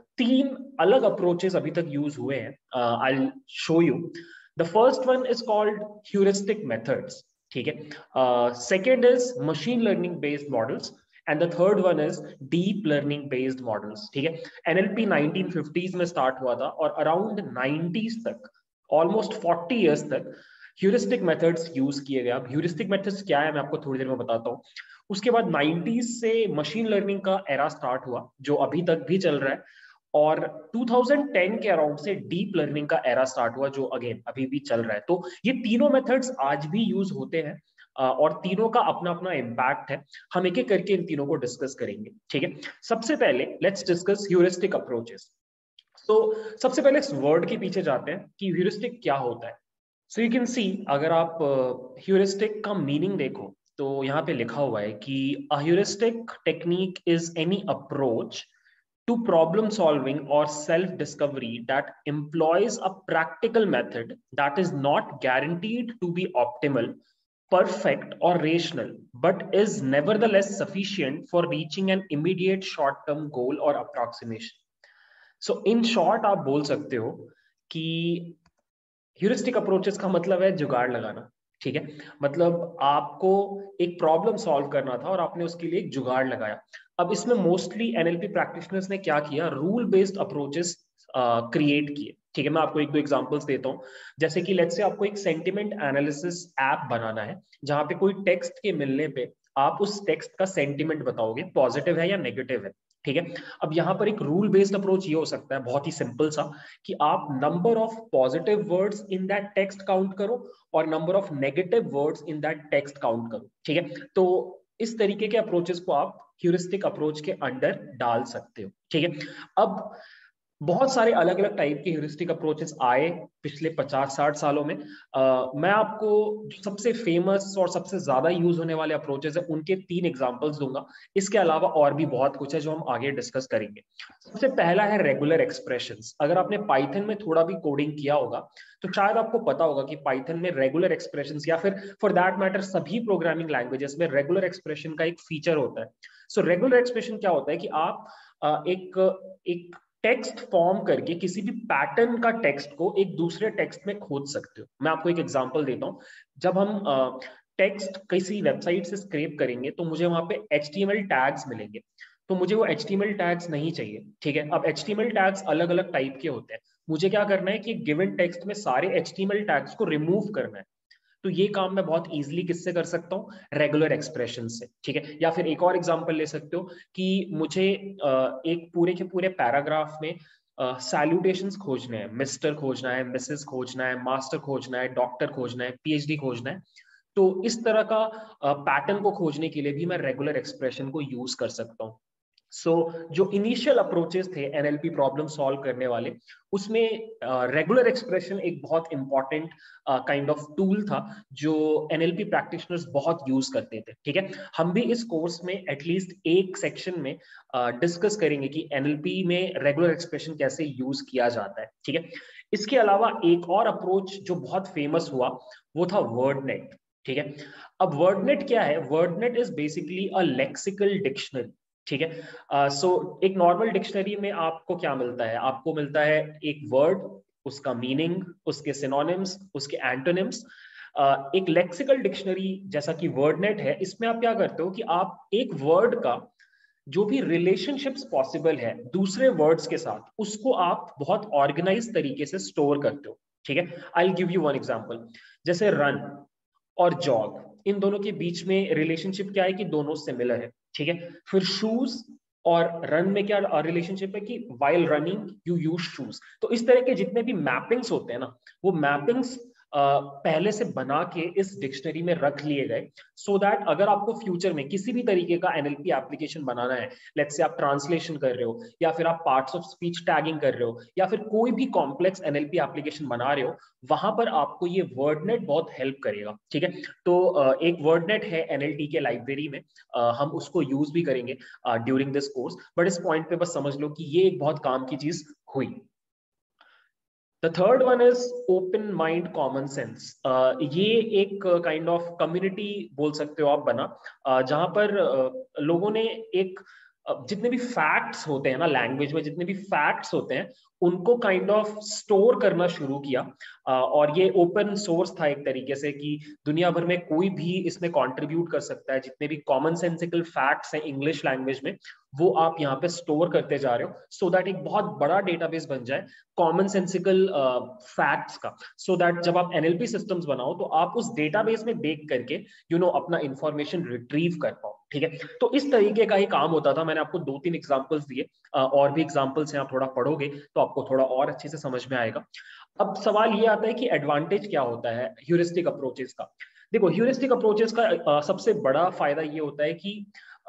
3 अलग अप्रोचेस अभी तक यूज हुए हैं। I will show you. The first one is called heuristic methods, ठीक है। Second is machine learning based models, and the third one is deep learning based models, ठीक है। NLP 1950s में स्टार्ट हुआ था और अराउंड 90s तक, almost 40 years तक ह्यूरिस्टिक मेथड्स यूज किए गए। अब ह्यूरिस्टिक मेथड्स क्या है मैं आपको थोड़ी देर में बताता हूँ। उसके बाद 90s से मशीन लर्निंग का एरा स्टार्ट हुआ जो अभी तक भी चल रहा है, और 2010 के अराउंड से डीप लर्निंग का एरा स्टार्ट हुआ जो अगेन अभी भी चल रहा है। तो ये तीनों मेथड्स आज भी यूज होते हैं, और तीनों का अपना अपना इम्पैक्ट है। हम एक एक करके इन तीनों को डिस्कस करेंगे, ठीक है। सबसे पहले लेट्स डिस्कस ह्यूरिस्टिक अप्रोचेस। तो सबसे पहले इस वर्ड के पीछे जाते हैं कि ह्यूरिस्टिक क्या होता है। सो यू कैन सी, अगर आप ह्यूरिस्टिक का मीनिंग देखो तो यहाँ पे लिखा हुआ है कि a heuristic technique is any approach to problem solving or self discovery that employs a practical method that is not guaranteed to be optimal, perfect or rational, but is nevertheless sufficient for reaching an immediate short term goal or approximation. So in short आप बोल सकते हो कि heuristic approaches का मतलब है जुगाड़ लगाना, ठीक है। मतलब आपको एक प्रॉब्लम सॉल्व करना था और आपने उसके लिए एक जुगाड़ लगाया। अब इसमें मोस्टली एनएलपी प्रैक्टिशनर्स ने क्या किया, रूल बेस्ड अप्रोचेस क्रिएट किए, ठीक है। मैं आपको एक दो एग्जांपल्स देता हूँ। जैसे कि लेट्स से आपको एक सेंटिमेंट एनालिसिस ऐप बनाना है जहां पे कोई टेक्स्ट के मिलने पे आप उस टेक्स्ट का सेंटिमेंट बताओगे, पॉजिटिव है या नेगेटिव है, ठीक है। अब यहाँ पर एक रूल बेस्ड अप्रोच ये हो सकता है, बहुत ही सिंपल सा, कि आप number of positive words in that text count करो और number of negative words in that text count करो, ठीक है। तो इस तरीके के अप्रोचेस को आप ह्यूरिस्टिक अप्रोच के अंडर डाल सकते हो, ठीक है। अब बहुत सारे अलग अलग टाइप के ह्यूरिस्टिक अप्रोचेस आए पिछले 50-60 सालों में। मैं आपको जो सबसे फेमस और सबसे ज्यादा यूज होने वाले अप्रोचेस है उनके 3 एग्जांपल्स दूंगा। इसके अलावा और भी बहुत कुछ है जो हम आगे डिस्कस करेंगे। सबसे पहला है रेगुलर एक्सप्रेशंस। अगर आपने पाइथन में थोड़ा भी कोडिंग किया होगा तो शायद आपको पता होगा कि पाइथन में रेगुलर एक्सप्रेशंस, या फिर फॉर दैट मैटर सभी प्रोग्रामिंग लैंग्वेजेस में रेगुलर एक्सप्रेशन का एक फीचर होता है। सो रेगुलर एक्सप्रेशन क्या होता है कि आप एक टेक्स्ट फॉर्म करके किसी भी पैटर्न का टेक्स्ट को एक दूसरे टेक्स्ट में खोज सकते हो। मैं आपको एक एग्जांपल देता हूं। जब हम टेक्स्ट किसी वेबसाइट से स्क्रैप करेंगे तो मुझे वहां पे HTML टैग्स मिलेंगे, तो मुझे वो HTML टैग्स नहीं चाहिए, ठीक है। अब HTML टैग्स अलग अलग टाइप के होते हैं। मुझे क्या करना है कि गिवन टेक्स्ट में सारे HTML टैग्स को रिमूव करना है। तो ये काम मैं बहुत इजीली किससे कर सकता हूँ, रेगुलर एक्सप्रेशन से, ठीक है। या फिर एक और एग्जांपल ले सकते हो कि मुझे एक पूरे के पूरे पैराग्राफ में सैल्यूटेशंस खोजने हैं, मिस्टर खोजना है, मिसेस खोजना है, मास्टर खोजना है, डॉक्टर खोजना है, PhD खोजना है। तो इस तरह का पैटर्न को खोजने के लिए भी मैं रेगुलर एक्सप्रेशन को यूज कर सकता हूँ। सो जो इनिशियल अप्रोचेस थे एनएलपी प्रॉब्लम सॉल्व करने वाले, उसमें रेगुलर एक्सप्रेशन एक बहुत इंपॉर्टेंट काइंड ऑफ टूल था जो एनएलपी प्रैक्टिशनर्स बहुत यूज करते थे, ठीक है। हम भी इस कोर्स में एटलीस्ट एक सेक्शन में डिस्कस करेंगे कि एनएलपी में रेगुलर एक्सप्रेशन कैसे यूज किया जाता है, ठीक है। इसके अलावा एक और अप्रोच जो बहुत फेमस हुआ वो था वर्डनेट, ठीक है। अब वर्डनेट क्या है, WordNet is basically a lexical dictionary, ठीक है। सो एक नॉर्मल डिक्शनरी में आपको क्या मिलता है, आपको मिलता है एक वर्ड, उसका मीनिंग, उसके सिनोनिम्स, उसके एंटोनिम्स। एक लेक्सिकल डिक्शनरी जैसा कि वर्डनेट है, इसमें आप क्या करते हो कि आप एक वर्ड का जो भी रिलेशनशिप्स पॉसिबल है दूसरे वर्ड्स के साथ, उसको आप बहुत ऑर्गेनाइज तरीके से स्टोर करते हो, ठीक है। I will give you one example. जैसे रन और जॉग, इन दोनों के बीच में रिलेशनशिप क्या है कि दोनों सिमिलर है, ठीक है। फिर शूज और रन में क्या रिलेशनशिप है कि while running you use shoes. तो इस तरह के जितने भी मैपिंग्स होते हैं ना, वो मैपिंग्स पहले से बना के इस डिक्शनरी में रख लिए गए, सो दैट अगर आपको फ्यूचर में किसी भी तरीके का एनएलपी एप्लीकेशन बनाना है, लेट्स से आप ट्रांसलेशन कर रहे हो, या फिर आप पार्ट्स ऑफ स्पीच टैगिंग कर रहे हो, या फिर कोई भी कॉम्प्लेक्स एनएलपी एप्लीकेशन बना रहे हो, वहां पर आपको ये वर्डनेट बहुत हेल्प करेगा, ठीक है। तो एक वर्डनेट है एनएलटी के लाइब्रेरी में, हम उसको यूज भी करेंगे ड्यूरिंग दिस कोर्स, बट इस पॉइंट पे बस समझ लो कि ये एक बहुत काम की चीज हुई। The third one is open mind common sense. ये एक काइंड ऑफ कम्युनिटी बोल सकते हो आप बना, जहां पर लोगों ने एक जितने भी फैक्ट्स होते हैं ना, लैंग्वेज में जितने भी फैक्ट्स होते हैं उनको काइंड ऑफ स्टोर करना शुरू किया। और ये ओपन सोर्स था एक तरीके से कि दुनिया भर में कोई भी इसमें कंट्रीब्यूट कर सकता है। जितने भी कॉमन सेंसिकल फैक्ट्स हैं इंग्लिश लैंग्वेज में वो आप यहाँ पे स्टोर करते जा रहे हो, सो दैट एक बहुत बड़ा डेटाबेस बन जाए कॉमन सेंसिकल फैक्ट्स का, सो दैट जब आप एनएलपी सिस्टम्स बनाओ तो आप उस डेटाबेस में देख करके अपना इंफॉर्मेशन रिट्रीव कर पाओ। ठीक है, तो इस तरीके का ही काम होता था। मैंने आपको 2-3 एग्जांपल्स दिए, और भी एग्जांपल्स हैं, आप थोड़ा पढ़ोगे तो आपको थोड़ा और अच्छे से समझ में आएगा। अब सवाल ये आता है कि एडवांटेज क्या होता है ह्यूरिस्टिक अप्रोचेस का। देखो, ह्यूरिस्टिक अप्रोचेस का सबसे बड़ा फायदा ये होता है कि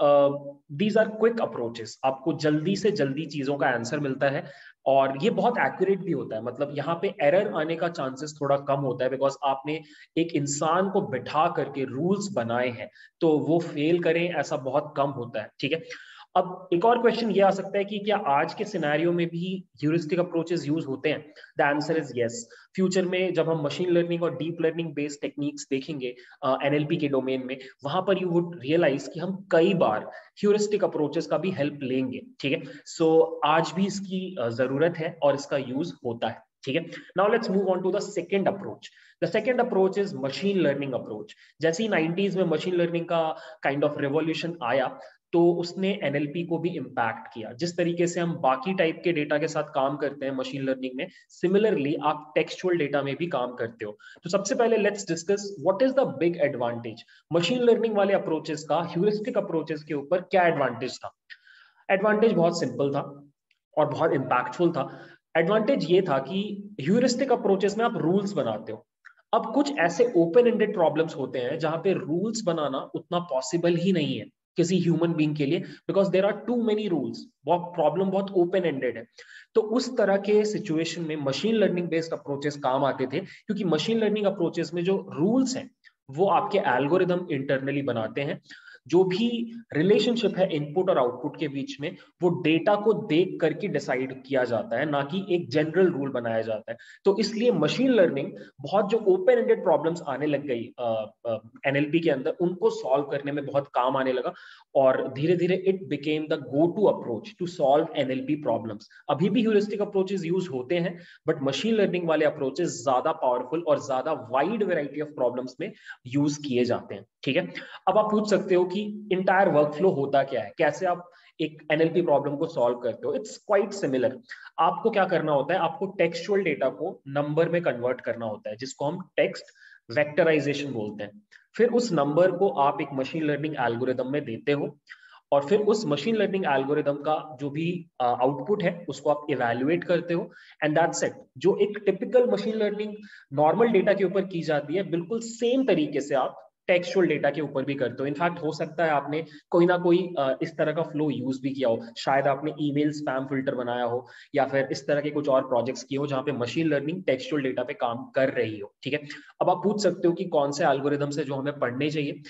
दीज आर क्विक अप्रोचेस, आपको जल्दी से जल्दी चीजों का आंसर मिलता है और ये बहुत एक्यूरेट भी होता है। मतलब यहाँ पे एरर आने का चांसेस थोड़ा कम होता है, बिकॉज आपने एक इंसान को बिठा करके रूल्स बनाए हैं, तो वो फेल करें ऐसा बहुत कम होता है। ठीक है, अब एक और क्वेश्चन ये आ सकता है कि क्या आज के सिनेरियो में भी ह्यूरिस्टिक अप्रोचेस यूज होते हैं? The answer is yes. Future में जब हम मशीन लर्निंग और डीप लर्निंग बेस्ड टेक्निक्स देखेंगे एनएलपी के डोमेन में, वहां पर यू वुड रियलाइज कि हम कई बार ह्यूरिस्टिक अप्रोचेस का भी हेल्प लेंगे। ठीक है, सो आज भी इसकी जरूरत है और इसका यूज होता है। ठीक है, now let's move on to the second approach. The second approach is machine learning approach. जैसे ही 90s में मशीन लर्निंग का काइंड ऑफ रेवोल्यूशन आया, तो उसने एनएलपी को भी इम्पैक्ट किया। जिस तरीके से हम बाकी टाइप के डेटा के साथ काम करते हैं मशीन लर्निंग में, सिमिलरली आप टेक्सचुअल डेटा में भी काम करते हो। तो सबसे पहले let's discuss what is the big advantage machine learning वाले अप्रोचेस का ह्यूरिस्टिक अप्रोचेस के ऊपर। क्या एडवांटेज था? एडवांटेज बहुत सिंपल था और बहुत इंपैक्टफुल था। एडवांटेज ये था कि ह्यूरिस्टिक अप्रोचेस में आप रूल्स बनाते हो। अब कुछ ऐसे ओपन एंडेड प्रॉब्लम्स होते हैं जहां पे रूल्स बनाना उतना पॉसिबल ही नहीं है किसी ह्यूमन बीइंग के लिए, because there are too many rules. बहुत प्रॉब्लम बहुत ओपन एंडेड है। तो उस तरह के सिचुएशन में मशीन लर्निंग बेस्ड अप्रोचेस काम आते थे, क्योंकि मशीन लर्निंग अप्रोचेस में जो रूल्स हैं वो आपके एल्गोरिदम इंटरनली बनाते हैं। जो भी रिलेशनशिप है इनपुट और आउटपुट के बीच में, वो डेटा को देख करके डिसाइड किया जाता है, ना कि एक जनरल रूल बनाया जाता है। तो इसलिए मशीन लर्निंग बहुत जो ओपन एंडेड प्रॉब्लम्स आने लग गई एनएलपी के अंदर, उनको सॉल्व करने में बहुत काम आने लगा। और धीरे धीरे it became the go to approach to solve NLP problems. अभी भी ह्यूरिस्टिक अप्रोचेस यूज होते हैं, बट मशीन लर्निंग वाले अप्रोचेस ज्यादा पावरफुल और ज्यादा वाइड वेराइटी ऑफ प्रॉब्लम्स में यूज किए जाते हैं। ठीक है, अब आप पूछ सकते हो कि इंटायर वर्कफ्लो होता क्या है, कैसे आप एक एनएलपी प्रॉब्लम को सॉल्व करते हो। It's quite similar. आपको क्या करना होता है, आपको टेक्सचुअल डेटा को नंबर में कन्वर्ट करना होता है, जिसको हम टेक्स्ट वेक्टराइजेशन बोलते हैं। फिर उस नंबर को आप एक मशीन लर्निंग एल्गोरिदम में देते हो, और फिर उस मशीन लर्निंग एल्गोरिदम का जो भी आउटपुट है उसको आप इवैल्यूएट करते हो, एंड दैट्स इट। जो एक typical machine learning normal data के ऊपर की जाती है, बिल्कुल सेम तरीके से आप टेक्सचुअल डेटा के ऊपर भी करते हो। इनफैक्ट हो सकता है आपने कोई ना कोई इस तरह का फ्लो यूज भी किया हो, शायद आपने ईमेल स्पैम फिल्टर बनाया हो, या फिर इस तरह के कुछ और प्रोजेक्ट्स किए हो जहां पे मशीन लर्निंग टेक्सचुअल डेटा पे काम कर रही हो। ठीक है, अब आप पूछ सकते हो कि कौन से एल्गोरिदम्स है जो हमें पढ़ने चाहिए।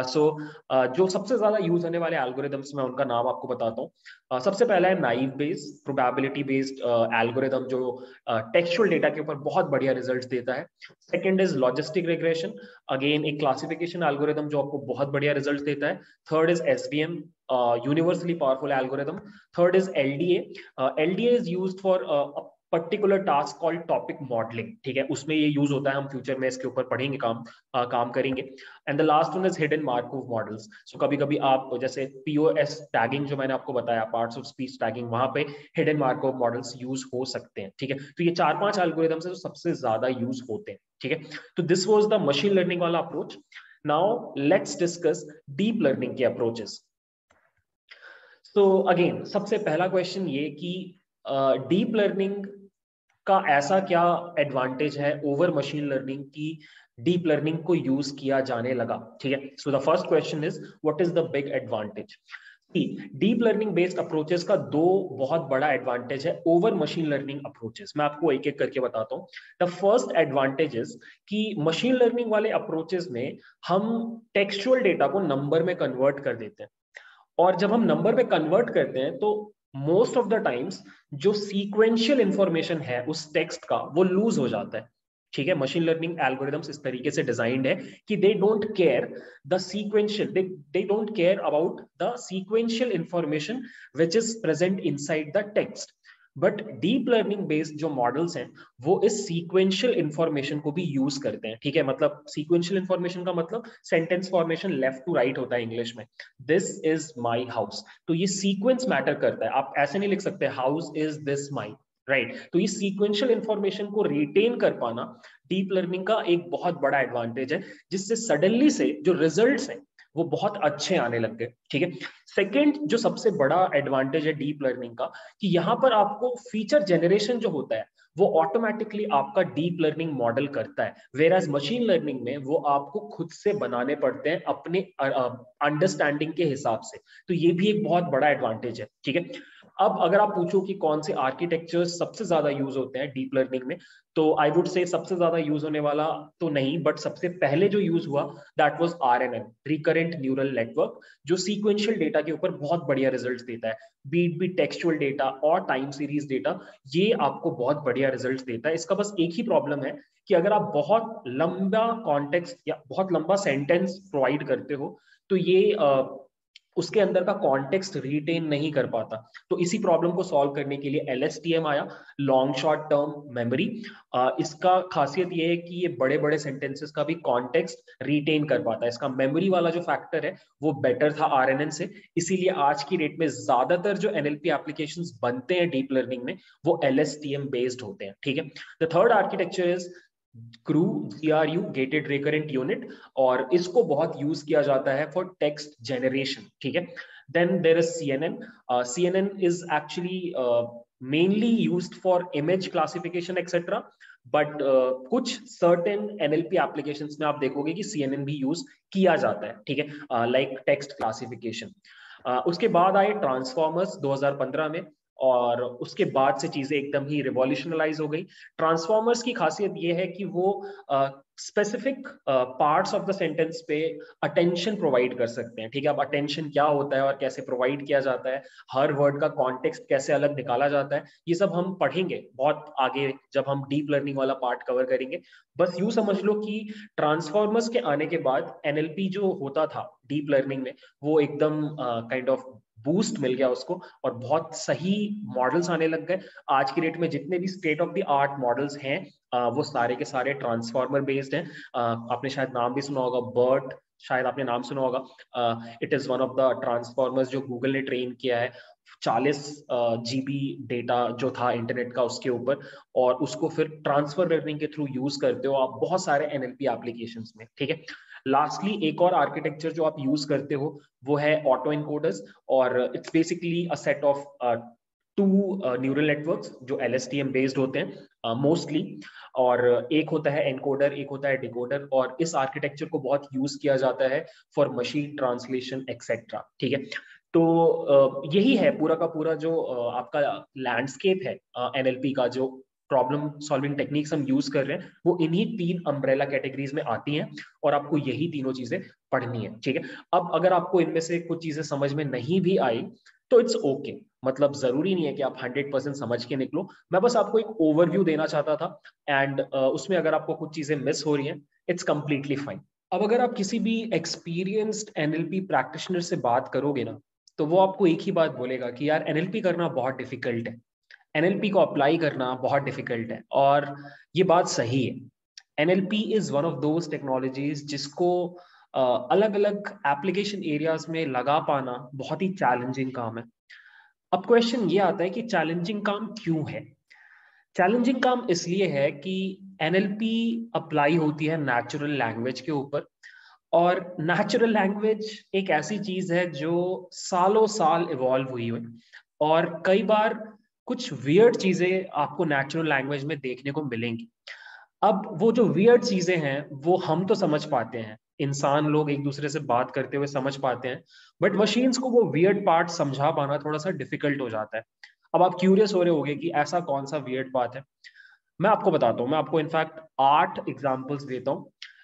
जो सबसे ज्यादा यूज होने वाले एल्गोरिदम्स, मैं उनका नाम आपको बताता हूँ। सबसे पहला है naive based probability based algorithm, जो टेक्सचुअल डेटा के ऊपर बहुत बढ़िया रिजल्ट्स देता है। Second is logistic regression, again एक क्लासिफिकेशन एल्गोरिदम जो आपको बहुत बढ़िया रिजल्ट देता है। Third is SVM, universally powerful algorithm. Third is LDA. LDA is used for particular task called topic modelling. ठीक है, उसमें ये यूज होता है, हम फ्यूचर में इसके ऊपर पढ़ेंगे, काम करेंगे। And the last one is hidden Markov models. So कभी कभी आप जैसे पीओएस टैगिंग जो मैंने आपको बताया, पार्ट्स ऑफ स्पीच टैगिंग, वहां पे हिडन मार्कोव मॉडल्स यूज हो सकते हैं। ठीक है, तो ये 4-5 एल्गोरिदम्स है जो सबसे ज्यादा यूज होते हैं। ठीक है, तो this was the machine learning वाला approach. Now let's discuss deep learning के अप्रोचेस। तो अगेन सबसे पहला क्वेश्चन ये कि डीप लर्निंग का ऐसा क्या एडवांटेज है ओवर मशीन लर्निंग की डीप लर्निंग को यूज किया जाने लगा। ठीक है, so the first question is what is the big advantage. Deep learning based approaches का दो बहुत बड़ा एडवांटेज है ओवर मशीन लर्निंग अप्रोचेस। मैं आपको एक एक करके बताता हूं। द फर्स्ट एडवांटेज इज कि मशीन लर्निंग वाले अप्रोचेस में हम टेक्सचुअल डेटा को नंबर में कन्वर्ट कर देते हैं, और जब हम नंबर में कन्वर्ट करते हैं तो मोस्ट ऑफ द टाइम्स जो सीक्वेंशियल इंफॉर्मेशन है उस टेक्स्ट का वो लूज हो जाता है। ठीक है, मशीन लर्निंग एल्गोरिथम्स इस तरीके से डिजाइंड है कि they don't care the sequential, they don't care about the sequential information which is present inside the text. But deep learning based जो मॉडल्स हैं वो इस सीक्वेंशियल इंफॉर्मेशन को भी यूज करते हैं। ठीक है, मतलब सीक्वेंशियल इंफॉर्मेशन का मतलब sentence formation left to right होता है इंग्लिश में। दिस इज माई हाउस, तो ये सीक्वेंस मैटर करता है। आप ऐसे नहीं लिख सकते house is this my, right. तो ये सीक्वेंशियल इंफॉर्मेशन को रिटेन कर पाना डीप लर्निंग का एक बहुत बड़ा एडवांटेज है, जिससे सडनली से जो रिजल्ट्स हैं वो बहुत अच्छे आने लग गए। ठीक है, सेकंड जो सबसे बड़ा एडवांटेज है डीप लर्निंग का, कि यहाँ पर आपको फीचर जनरेशन जो होता है वो ऑटोमेटिकली आपका डीप लर्निंग मॉडल करता है, वेयर एज मशीन लर्निंग में वो आपको खुद से बनाने पड़ते हैं अपने अंडरस्टैंडिंग के हिसाब से। तो ये भी एक बहुत बड़ा एडवांटेज है। ठीक है, अब अगर आप पूछो कि कौन से आर्किटेक्चर्स सबसे ज्यादा यूज होते हैं डीप लर्निंग में, तो आई वुड से सबसे ज्यादा यूज होने वाला तो नहीं, बट सबसे पहले जो यूज हुआ that was RNN, recurrent neural network, जो सीक्वेंशियल डेटा के ऊपर बहुत बढ़िया रिजल्ट्स देता है। बीट बी टेक्सचुअल डेटा और टाइम सीरीज डेटा, ये आपको बहुत बढ़िया रिजल्ट्स देता है। इसका बस एक ही प्रॉब्लम है कि अगर आप बहुत लंबा कॉन्टेक्स्ट या बहुत लंबा सेंटेंस प्रोवाइड करते हो तो ये उसके अंदर का कॉन्टेक्स्ट रिटेन नहीं कर पाता। तो इसी प्रॉब्लम को सॉल्व करने के लिए एलएसटीएम आया, लॉन्ग शॉर्ट टर्म मेमोरी। इसका खासियत ये है कि ये बड़े बड़े सेंटेंसेस का भी कॉन्टेक्स्ट रिटेन कर पाता है। इसका मेमोरी वाला जो फैक्टर है वो बेटर था आरएनएन से, इसीलिए आज की डेट में ज्यादातर जो एनएलपी एप्लीकेशंस बनते हैं डीप लर्निंग में वो एलएसटीएम बेस्ड होते हैं। ठीक है, the third architecture is GRU, GRU, gated recurrent unit, और इसको बहुत यूज किया जाता है फॉर टेक्स्ट जनरेशन। ठीक है, then there is CNN. CNN is actually mainly used for image classification etcetera, but कुछ सर्टेन एनएलपी एप्लीकेशंस में आप देखोगे कि CNN भी यूज किया जाता है। ठीक है, लाइक टेक्स्ट क्लासिफिकेशन। उसके बाद आए ट्रांसफॉर्मर्स 2015 में, और उसके बाद से चीजें एकदम ही रिवॉल्यूशनलाइज हो गई। ट्रांसफॉर्मर्स की खासियत ये है कि वो specific parts of the sentence पे अटेंशन प्रोवाइड कर सकते हैं। ठीक है, अब अटेंशन क्या होता है और कैसे प्रोवाइड किया जाता है, हर वर्ड का कॉन्टेक्स्ट कैसे अलग निकाला जाता है, ये सब हम पढ़ेंगे बहुत आगे जब हम डीप लर्निंग वाला पार्ट कवर करेंगे। बस यूं समझ लो कि ट्रांसफॉर्मर्स के आने के बाद एनएलपी जो होता था डीप लर्निंग में वो एकदम काइंड ऑफ बूस्ट मिल गया उसको, और बहुत सही मॉडल्स आने लग गए। आज की डेट में जितने भी state of the art models हैं वो सारे के सारे ट्रांसफॉर्मर बेस्ड हैं। आपने शायद नाम भी सुना होगा बर्ट, शायद आपने नाम सुना होगा। It is one of the transformers जो गूगल ने ट्रेन किया है 40 GB डेटा जो था इंटरनेट का उसके ऊपर, और उसको फिर ट्रांसफर लर्निंग के थ्रू यूज करते हो आप बहुत सारे एनएलपी एप्लीकेशंस में। ठीक है, लास्टली एक और आर्किटेक्चर जो आप यूज करते हो वो है ऑटो इनकोडर्स, और it's basically a set of two neural networks जो LSTM बेस्ड होते हैं मोस्टली, और एक होता है एनकोडर, एक होता है डिकोडर, और इस आर्किटेक्चर को बहुत यूज किया जाता है फॉर मशीन ट्रांसलेशन एक्सेट्रा। ठीक है, तो यही है पूरा का पूरा जो आपका लैंडस्केप है एनएलपी का, जो प्रॉब्लम सॉल्विंग टेक्निक्स हम यूज कर रहे हैं वो इन्हीं 3 अम्ब्रेला कैटेगरीज में आती हैं, और आपको यही तीनों चीजें पढ़नी है। ठीक है, अब अगर आपको इनमें से कुछ चीजें समझ में नहीं भी आई तो इट्स ओके, मतलब जरूरी नहीं है कि आप 100% समझ के निकलो। मैं बस आपको एक ओवरव्यू देना चाहता था, एंड उसमें अगर आपको कुछ चीजें मिस हो रही हैं इट्स कंप्लीटली फाइन। अब अगर आप किसी भी एक्सपीरियंस्ड एनएलपी प्रैक्टिशनर से बात करोगे ना, तो वो आपको एक ही बात बोलेगा कि यार एनएलपी करना बहुत डिफिकल्ट है, एनएलपी को अप्लाई करना बहुत डिफिकल्ट है, और ये बात सही है। NLP is one of those technologies जिसको अलग अलग एप्लीकेशन एरियाज में लगा पाना बहुत ही चैलेंजिंग काम है। अब क्वेश्चन ये आता है कि चैलेंजिंग काम क्यों है? चैलेंजिंग काम इसलिए है कि एनएलपी अप्लाई होती है नेचुरल लैंग्वेज के ऊपर, और नेचुरल लैंग्वेज एक ऐसी चीज है जो सालों साल इवॉल्व हुई है, और कई बार कुछ वियर्ड चीजें आपको नेचुरल लैंग्वेज में देखने को मिलेंगी। अब वो जो वियर्ड चीजें हैं वो हम तो समझ पाते हैं, इंसान लोग एक दूसरे से बात करते हुए समझ पाते हैं, बट मशीन्स को वो वियर्ड पार्ट समझा पाना थोड़ा सा डिफिकल्ट हो जाता है। अब आप क्यूरियस हो रहे होंगे कि ऐसा कौन सा वियर्ड बात है। मैं आपको बताता हूँ, मैं आपको इनफैक्ट 8 एग्जाम्पल्स देता हूँ।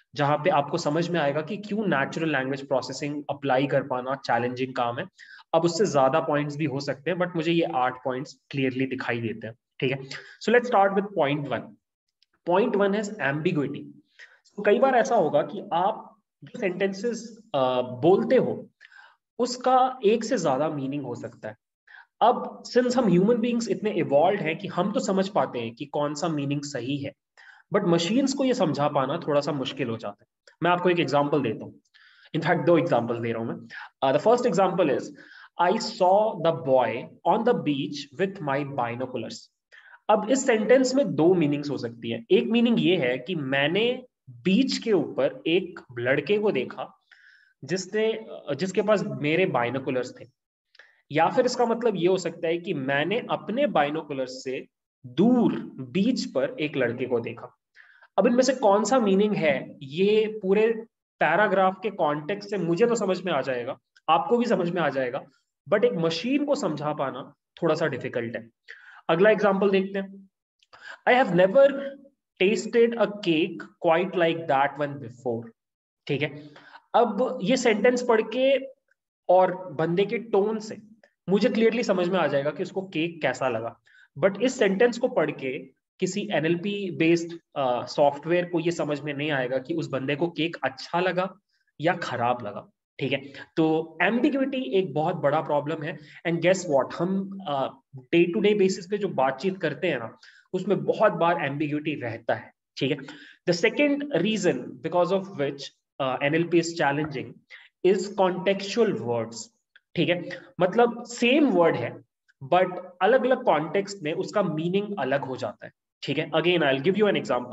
जहां पे आपको समझ में आएगा कि क्यों नेचुरल लैंग्वेज प्रोसेसिंग अप्लाई कर पाना चैलेंजिंग काम है। अब उससे ज्यादा पॉइंट्स भी हो सकते हैं, बट मुझे ये 8 पॉइंट्स क्लियरली दिखाई देते हैं, ठीक है। So let's start with point one. Point one है एम्बिग्विटी। कई बार ऐसा होगा कि आप जो सेंटेंसेस बोलते हो उसका एक से ज्यादा मीनिंग हो सकता है। अब सिंस हम ह्यूमन बीइंग्स इतने इवॉल्व हैं कि हम तो समझ पाते हैं कि कौन सा मीनिंग सही है, बट मशीन्स को ये समझा पाना थोड़ा सा मुश्किल हो जाता है। मैं आपको एक एग्जांपल देता हूँ, इनफैक्ट 2 एग्जांपल दे रहा हूं मैं। The first example is, I saw the boy on the beach with my binoculars. अब इस सेंटेंस में 2 मीनिंग्स हो सकती है। एक मीनिंग ये है कि मैंने बीच के ऊपर एक लड़के को देखा जिसने जिसके पास मेरे बाइनोकुलर्स थे। या फिर इसका मतलब ये हो सकता है कि मैंने अपने बाइनोकुलर्स से दूर बीच पर एक लड़के को देखा। अब इनमें से कौन सा मीनिंग है, ये पूरे पैराग्राफ के कॉन्टेक्स्ट से मुझे तो समझ में आ जाएगा, आपको भी समझ में आ जाएगा, बट एक मशीन को समझा पाना थोड़ा सा डिफिकल्ट है। अगला एग्जांपल देखते हैं। I have never tested a cake quite like that one before. ठीक है। अब ये सेंटेंस पढ़ के और बंदे के टोन से मुझे क्लियरली समझ में आ जाएगा कि उसको केक कैसा लगा, बट इस सेंटेंस को पढ़ के किसी एनएलपी बेस्ड सॉफ्टवेयर को ये समझ में नहीं आएगा कि उस बंदे को केक अच्छा लगा या खराब लगा। ठीक है। तो एम्बिग्विटी एक बहुत बड़ा प्रॉब्लम है। एंड गेस व्हाट, हम डे टू डे बेसिस पे जो बातचीत करते हैं ना, उसमें बहुत बार एम्बिग्विटी रहता है। ठीक है। The second reason because of which NLP is challenging is contextual words. ठीक है। मतलब सेम वर्ड है बट अलग अलग कॉन्टेक्स्ट में उसका मीनिंग अलग हो जाता है। ठीक है। Again I will give you an example.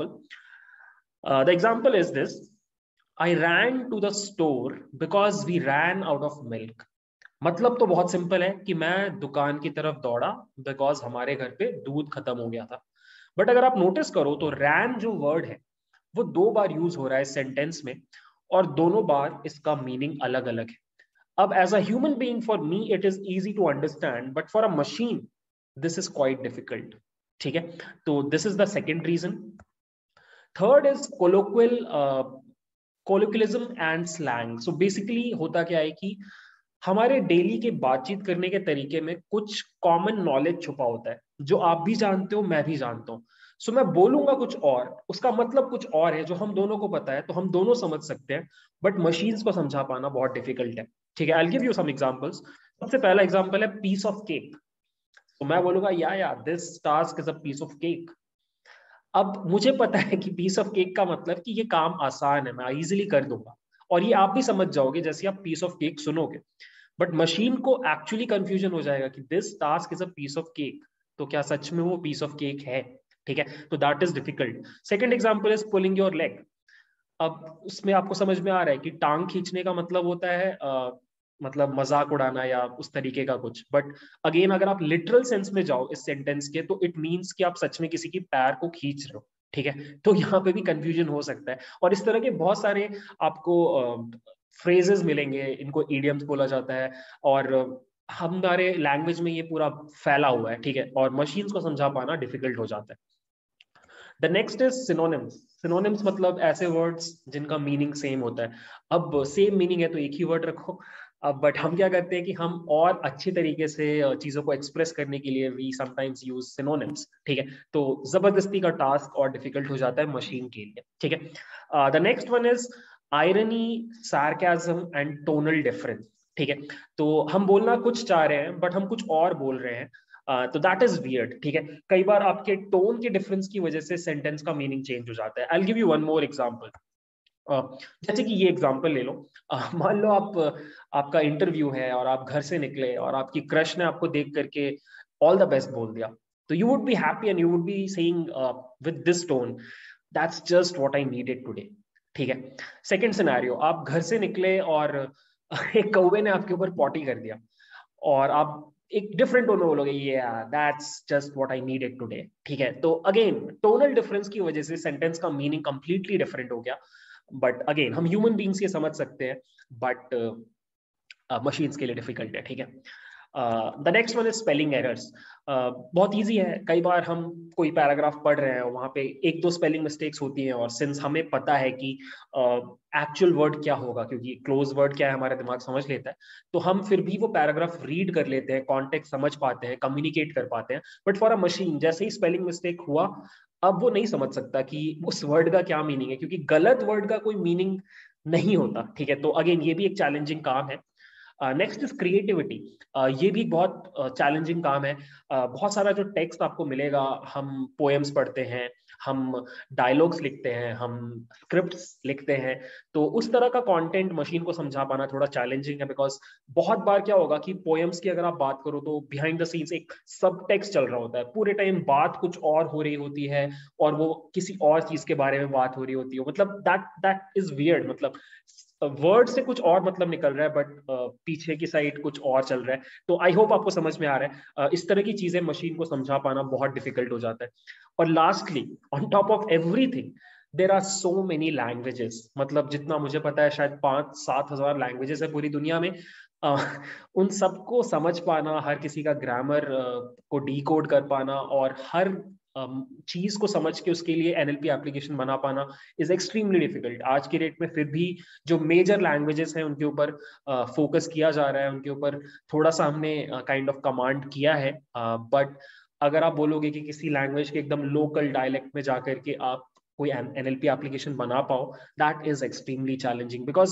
The example is this, I ran to the store because we ran out of milk. मतलब तो बहुत सिंपल है कि मैं दुकान की तरफ दौड़ा बिकॉज हमारे घर पे दूध खत्म हो गया था। बट अगर आप नोटिस करो तो रैन जो वर्ड है वो 2 बार यूज हो रहा है सेंटेंस में, और दोनों बार इसका मीनिंग अलग अलग है। अब as a human being for me it is easy to understand, but for a machine this is quite difficult. ठीक है। तो this is the second reason. Third is colloquialism and slang. So basically होता क्या है कि हमारे daily के बातचीत करने के तरीके में कुछ कॉमन नॉलेज छुपा होता है जो आप भी जानते हो, मैं भी जानता हूँ। सो मैं बोलूंगा कुछ और, उसका मतलब कुछ और है जो हम दोनों को पता है, तो हम दोनों समझ सकते हैं, बट मशीन्स को समझा पाना बहुत डिफिकल्ट है। ठीक है। I will give you some examples. सबसे पहला एग्जांपल है पीस ऑफ केक। तो मैं बोलूंगा या this task is a piece of cake. अब मुझे पता है कि पीस ऑफ केक का मतलब कि ये काम आसान है, मैं इजीली कर दूंगा, और ये आप भी समझ जाओगे जैसे आप पीस ऑफ केक सुनोगे। बट मशीन को एक्चुअली कंफ्यूजन हो जाएगा कि this task is a piece of cake, तो क्या सच में वो पीस ऑफ केक है? ठीक है। तो that is difficult. Second example is pulling your leg. अब उसमें आपको समझ में आ रहा है कि टांग खींचने का मतलब होता है मतलब मजाक उड़ाना या उस तरीके का कुछ, बट अगेन अगर आप लिटरल सेंस में जाओ इस सेंटेंस के, तो इट मीन्स कि आप सच में किसी की पैर को खींच रहे हो। ठीक है। तो यहाँ पे भी कंफ्यूजन हो सकता है, और इस तरह के बहुत सारे आपको फ्रेजेस मिलेंगे, इनको इडियम्स बोला जाता है, और हमारे लैंग्वेज में ये पूरा फैला हुआ है। ठीक है। और मशीन्स को समझा पाना डिफिकल्ट हो जाता है। The next is synonyms. Synonyms मतलब ऐसे वर्ड्स जिनका मीनिंग सेम होता है। अब सेम मीनिंग है तो एक ही वर्ड रखो। अब बट हम क्या करते हैं कि हम और अच्छी तरीके से चीजों को एक्सप्रेस करने के लिए वी समटाइम्स यूज सिनोनिम्स। ठीक है। तो जबरदस्ती का टास्क और डिफिकल्ट हो जाता है मशीन के लिए। ठीक है। The next one is irony, sarcasm and tonal difference. ठीक है। तो हम बोलना कुछ चाह रहे हैं बट हम कुछ और बोल रहे हैं, तो दैट इज वियर्ड। ठीक है। कई बार आपके टोन के डिफरेंस की वजह से सेंटेंस का मीनिंग चेंज हो जाता है। I will give you one more example. जैसे कि ये एग्जांपल ले लो। मान लो आपका इंटरव्यू है और आप घर से निकले और आपकी क्रश ने आपको देख करके ऑल द बेस्ट बोल दिया, तो you would be happy and you would be saying with this tone, that's just what I needed today. ठीक है। सेकंड सिनेरियो, आप घर से निकले और एक कौवे ने आपके ऊपर पॉटी कर दिया, और आप एक डिफरेंट टोन में बोलोगे ये that's just what I needed today. ठीक है। तो अगेन टोनल डिफरेंस की वजह से सेंटेंस का मीनिंग कंप्लीटली डिफरेंट हो गया। बट अगेन हम ह्यूमन बींग्स ये समझ सकते हैं, बट मशीन्स के लिए डिफिकल्ट है। ठीक है। The next one is spelling errors. बहुत इजी है, कई बार हम कोई पैराग्राफ पढ़ रहे हैं, वहां पे एक दो स्पेलिंग मिस्टेक्स होती हैं, और सिंस हमें पता है कि एक्चुअल वर्ड क्या होगा, क्योंकि क्लोज वर्ड क्या है हमारा दिमाग समझ लेता है, तो हम फिर भी वो पैराग्राफ रीड कर लेते हैं, कॉन्टेक्स्ट समझ पाते हैं, कम्युनिकेट कर पाते हैं। बट फॉर अ मशीन जैसे ही स्पेलिंग मिस्टेक हुआ, अब वो नहीं समझ सकता कि उस वर्ड का क्या मीनिंग है, क्योंकि गलत वर्ड का कोई मीनिंग नहीं होता। ठीक है, तो अगेन ये भी एक चैलेंजिंग काम है। Next is creativity. ये भी बहुत चैलेंजिंग काम है। बहुत सारा जो टेक्स्ट आपको मिलेगा, हम पोएम्स पढ़ते हैं, हम डायलॉग्स लिखते हैं, हम स्क्रिप्ट्स लिखते हैं, तो उस तरह का कंटेंट मशीन को समझा पाना थोड़ा चैलेंजिंग है। बिकॉज बहुत बार क्या होगा कि पोएम्स की अगर आप बात करो तो बिहाइंड द सीन्स एक सब टेक्स्ट चल रहा होता है, पूरे टाइम बात कुछ और हो रही होती है और वो किसी और चीज के बारे में बात हो रही होती है, मतलब दैट इज वियर्ड। मतलब वर्ड से कुछ और मतलब निकल रहा है, बट पीछे की साइड कुछ और चल रहा है। तो आई होप आपको समझ में आ रहा है। इस तरह की चीजें मशीन को समझा पाना बहुत डिफिकल्ट हो जाता है। और lastly, on top of everything, there are so many languages. मतलब जितना मुझे पता है शायद 5-7 हजार लैंग्वेजेस है पूरी दुनिया में। उन सबको समझ पाना, हर किसी का ग्रामर को डीकोड कर पाना, और हर चीज को समझ के उसके लिए एनएलपी एप्लीकेशन बना पाना इज एक्सट्रीमली डिफिकल्ट आज की डेट में। फिर भी जो मेजर लैंग्वेजेस हैं उनके ऊपर फोकस किया जा रहा है, उनके ऊपर थोड़ा सा हमने काइंड ऑफ कमांड किया है। बट अगर आप बोलोगे कि किसी लैंग्वेज के एकदम लोकल डायलेक्ट में जाकर के आप कोई एनएलपी एप्लीकेशन बना पाओ, that is extremely challenging. Because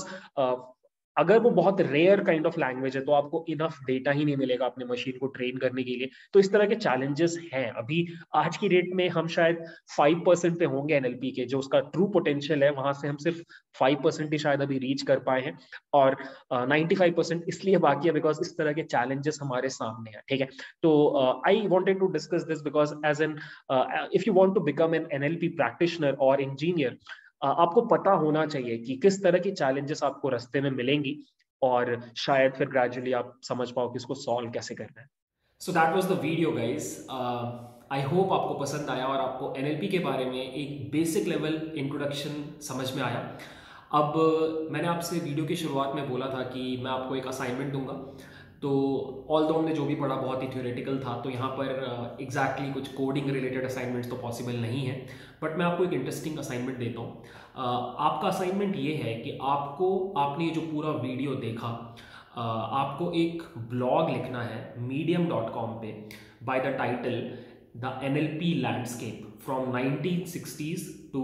अगर वो बहुत रेयर काइंड ऑफ लैंग्वेज है तो आपको इनफ डेटा ही नहीं मिलेगा अपने मशीन को ट्रेन करने के लिए। तो इस तरह के चैलेंजेस हैं। अभी आज की डेट में हम शायद 5% पे होंगे एनएलपी के, जो उसका ट्रू पोटेंशियल है वहां से हम सिर्फ 5% ही शायद अभी रीच कर पाए हैं, और 95% इसलिए बाकी है बिकॉज इस तरह के चैलेंजेस हमारे सामने हैं। ठीक है, तो I wanted to discuss this because as an if you want to become an NLP practitioner और इंजीनियर, आपको पता होना चाहिए कि किस तरह की चैलेंजेस आपको रास्ते में मिलेंगी, और शायद फिर ग्रेजुअली आप समझ पाओ कि इसको सॉल्व कैसे करना है। So that was the video guys. I hope आपको पसंद आया और आपको एनएलपी के बारे में एक बेसिक लेवल इंट्रोडक्शन समझ में आया। अब मैंने आपसे वीडियो की शुरुआत में बोला था कि मैं आपको एक असाइनमेंट दूंगा, तो ऑल दो हमने जो भी पढ़ा बहुत ही थ्योरेटिकल था, तो यहाँ पर एग्जैक्टली कुछ कोडिंग रिलेटेड असाइनमेंट्स तो पॉसिबल नहीं है, बट मैं आपको एक इंटरेस्टिंग असाइनमेंट देता हूँ। आपका असाइनमेंट ये है कि आपने जो पूरा वीडियो देखा, आपको एक ब्लॉग लिखना है medium.com पे by the title the NLP landscape from 1960s to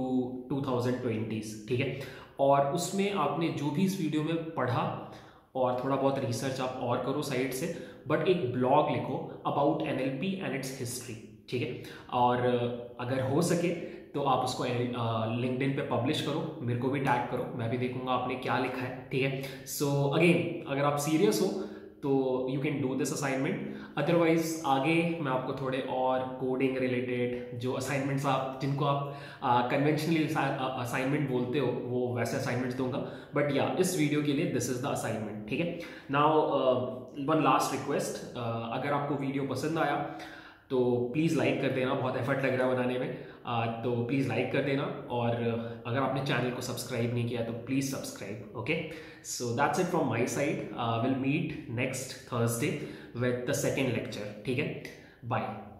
2020s। ठीक है, और उसमें आपने जो भी इस वीडियो में पढ़ा और थोड़ा बहुत रिसर्च आप और करो साइड से, बट एक ब्लॉग लिखो about NLP and its history. ठीक है, और अगर हो सके तो आप उसको लिंक्डइन पे पब्लिश करो, मेरे को भी टैग करो, मैं भी देखूंगा आपने क्या लिखा है। ठीक है, सो अगेन अगर आप सीरियस हो तो you can do this assignment. Otherwise आगे मैं आपको थोड़े और कोडिंग रिलेटेड जो असाइनमेंट्स आप जिनको आप कन्वेंशनली असाइनमेंट बोलते हो वो वैसे असाइनमेंट्स दूंगा, बट या इस वीडियो के लिए दिस इज द असाइनमेंट। ठीक है, नाउ वन लास्ट रिक्वेस्ट, अगर आपको वीडियो पसंद आया तो प्लीज़ लाइक कर देना, बहुत एफर्ट लग रहा है बनाने में, तो प्लीज़ लाइक कर देना, और अगर आपने चैनल को सब्सक्राइब नहीं किया तो please subscribe. Okay, so that's it from my side. Will meet next Thursday with the second lecture. ठीक है, बाय।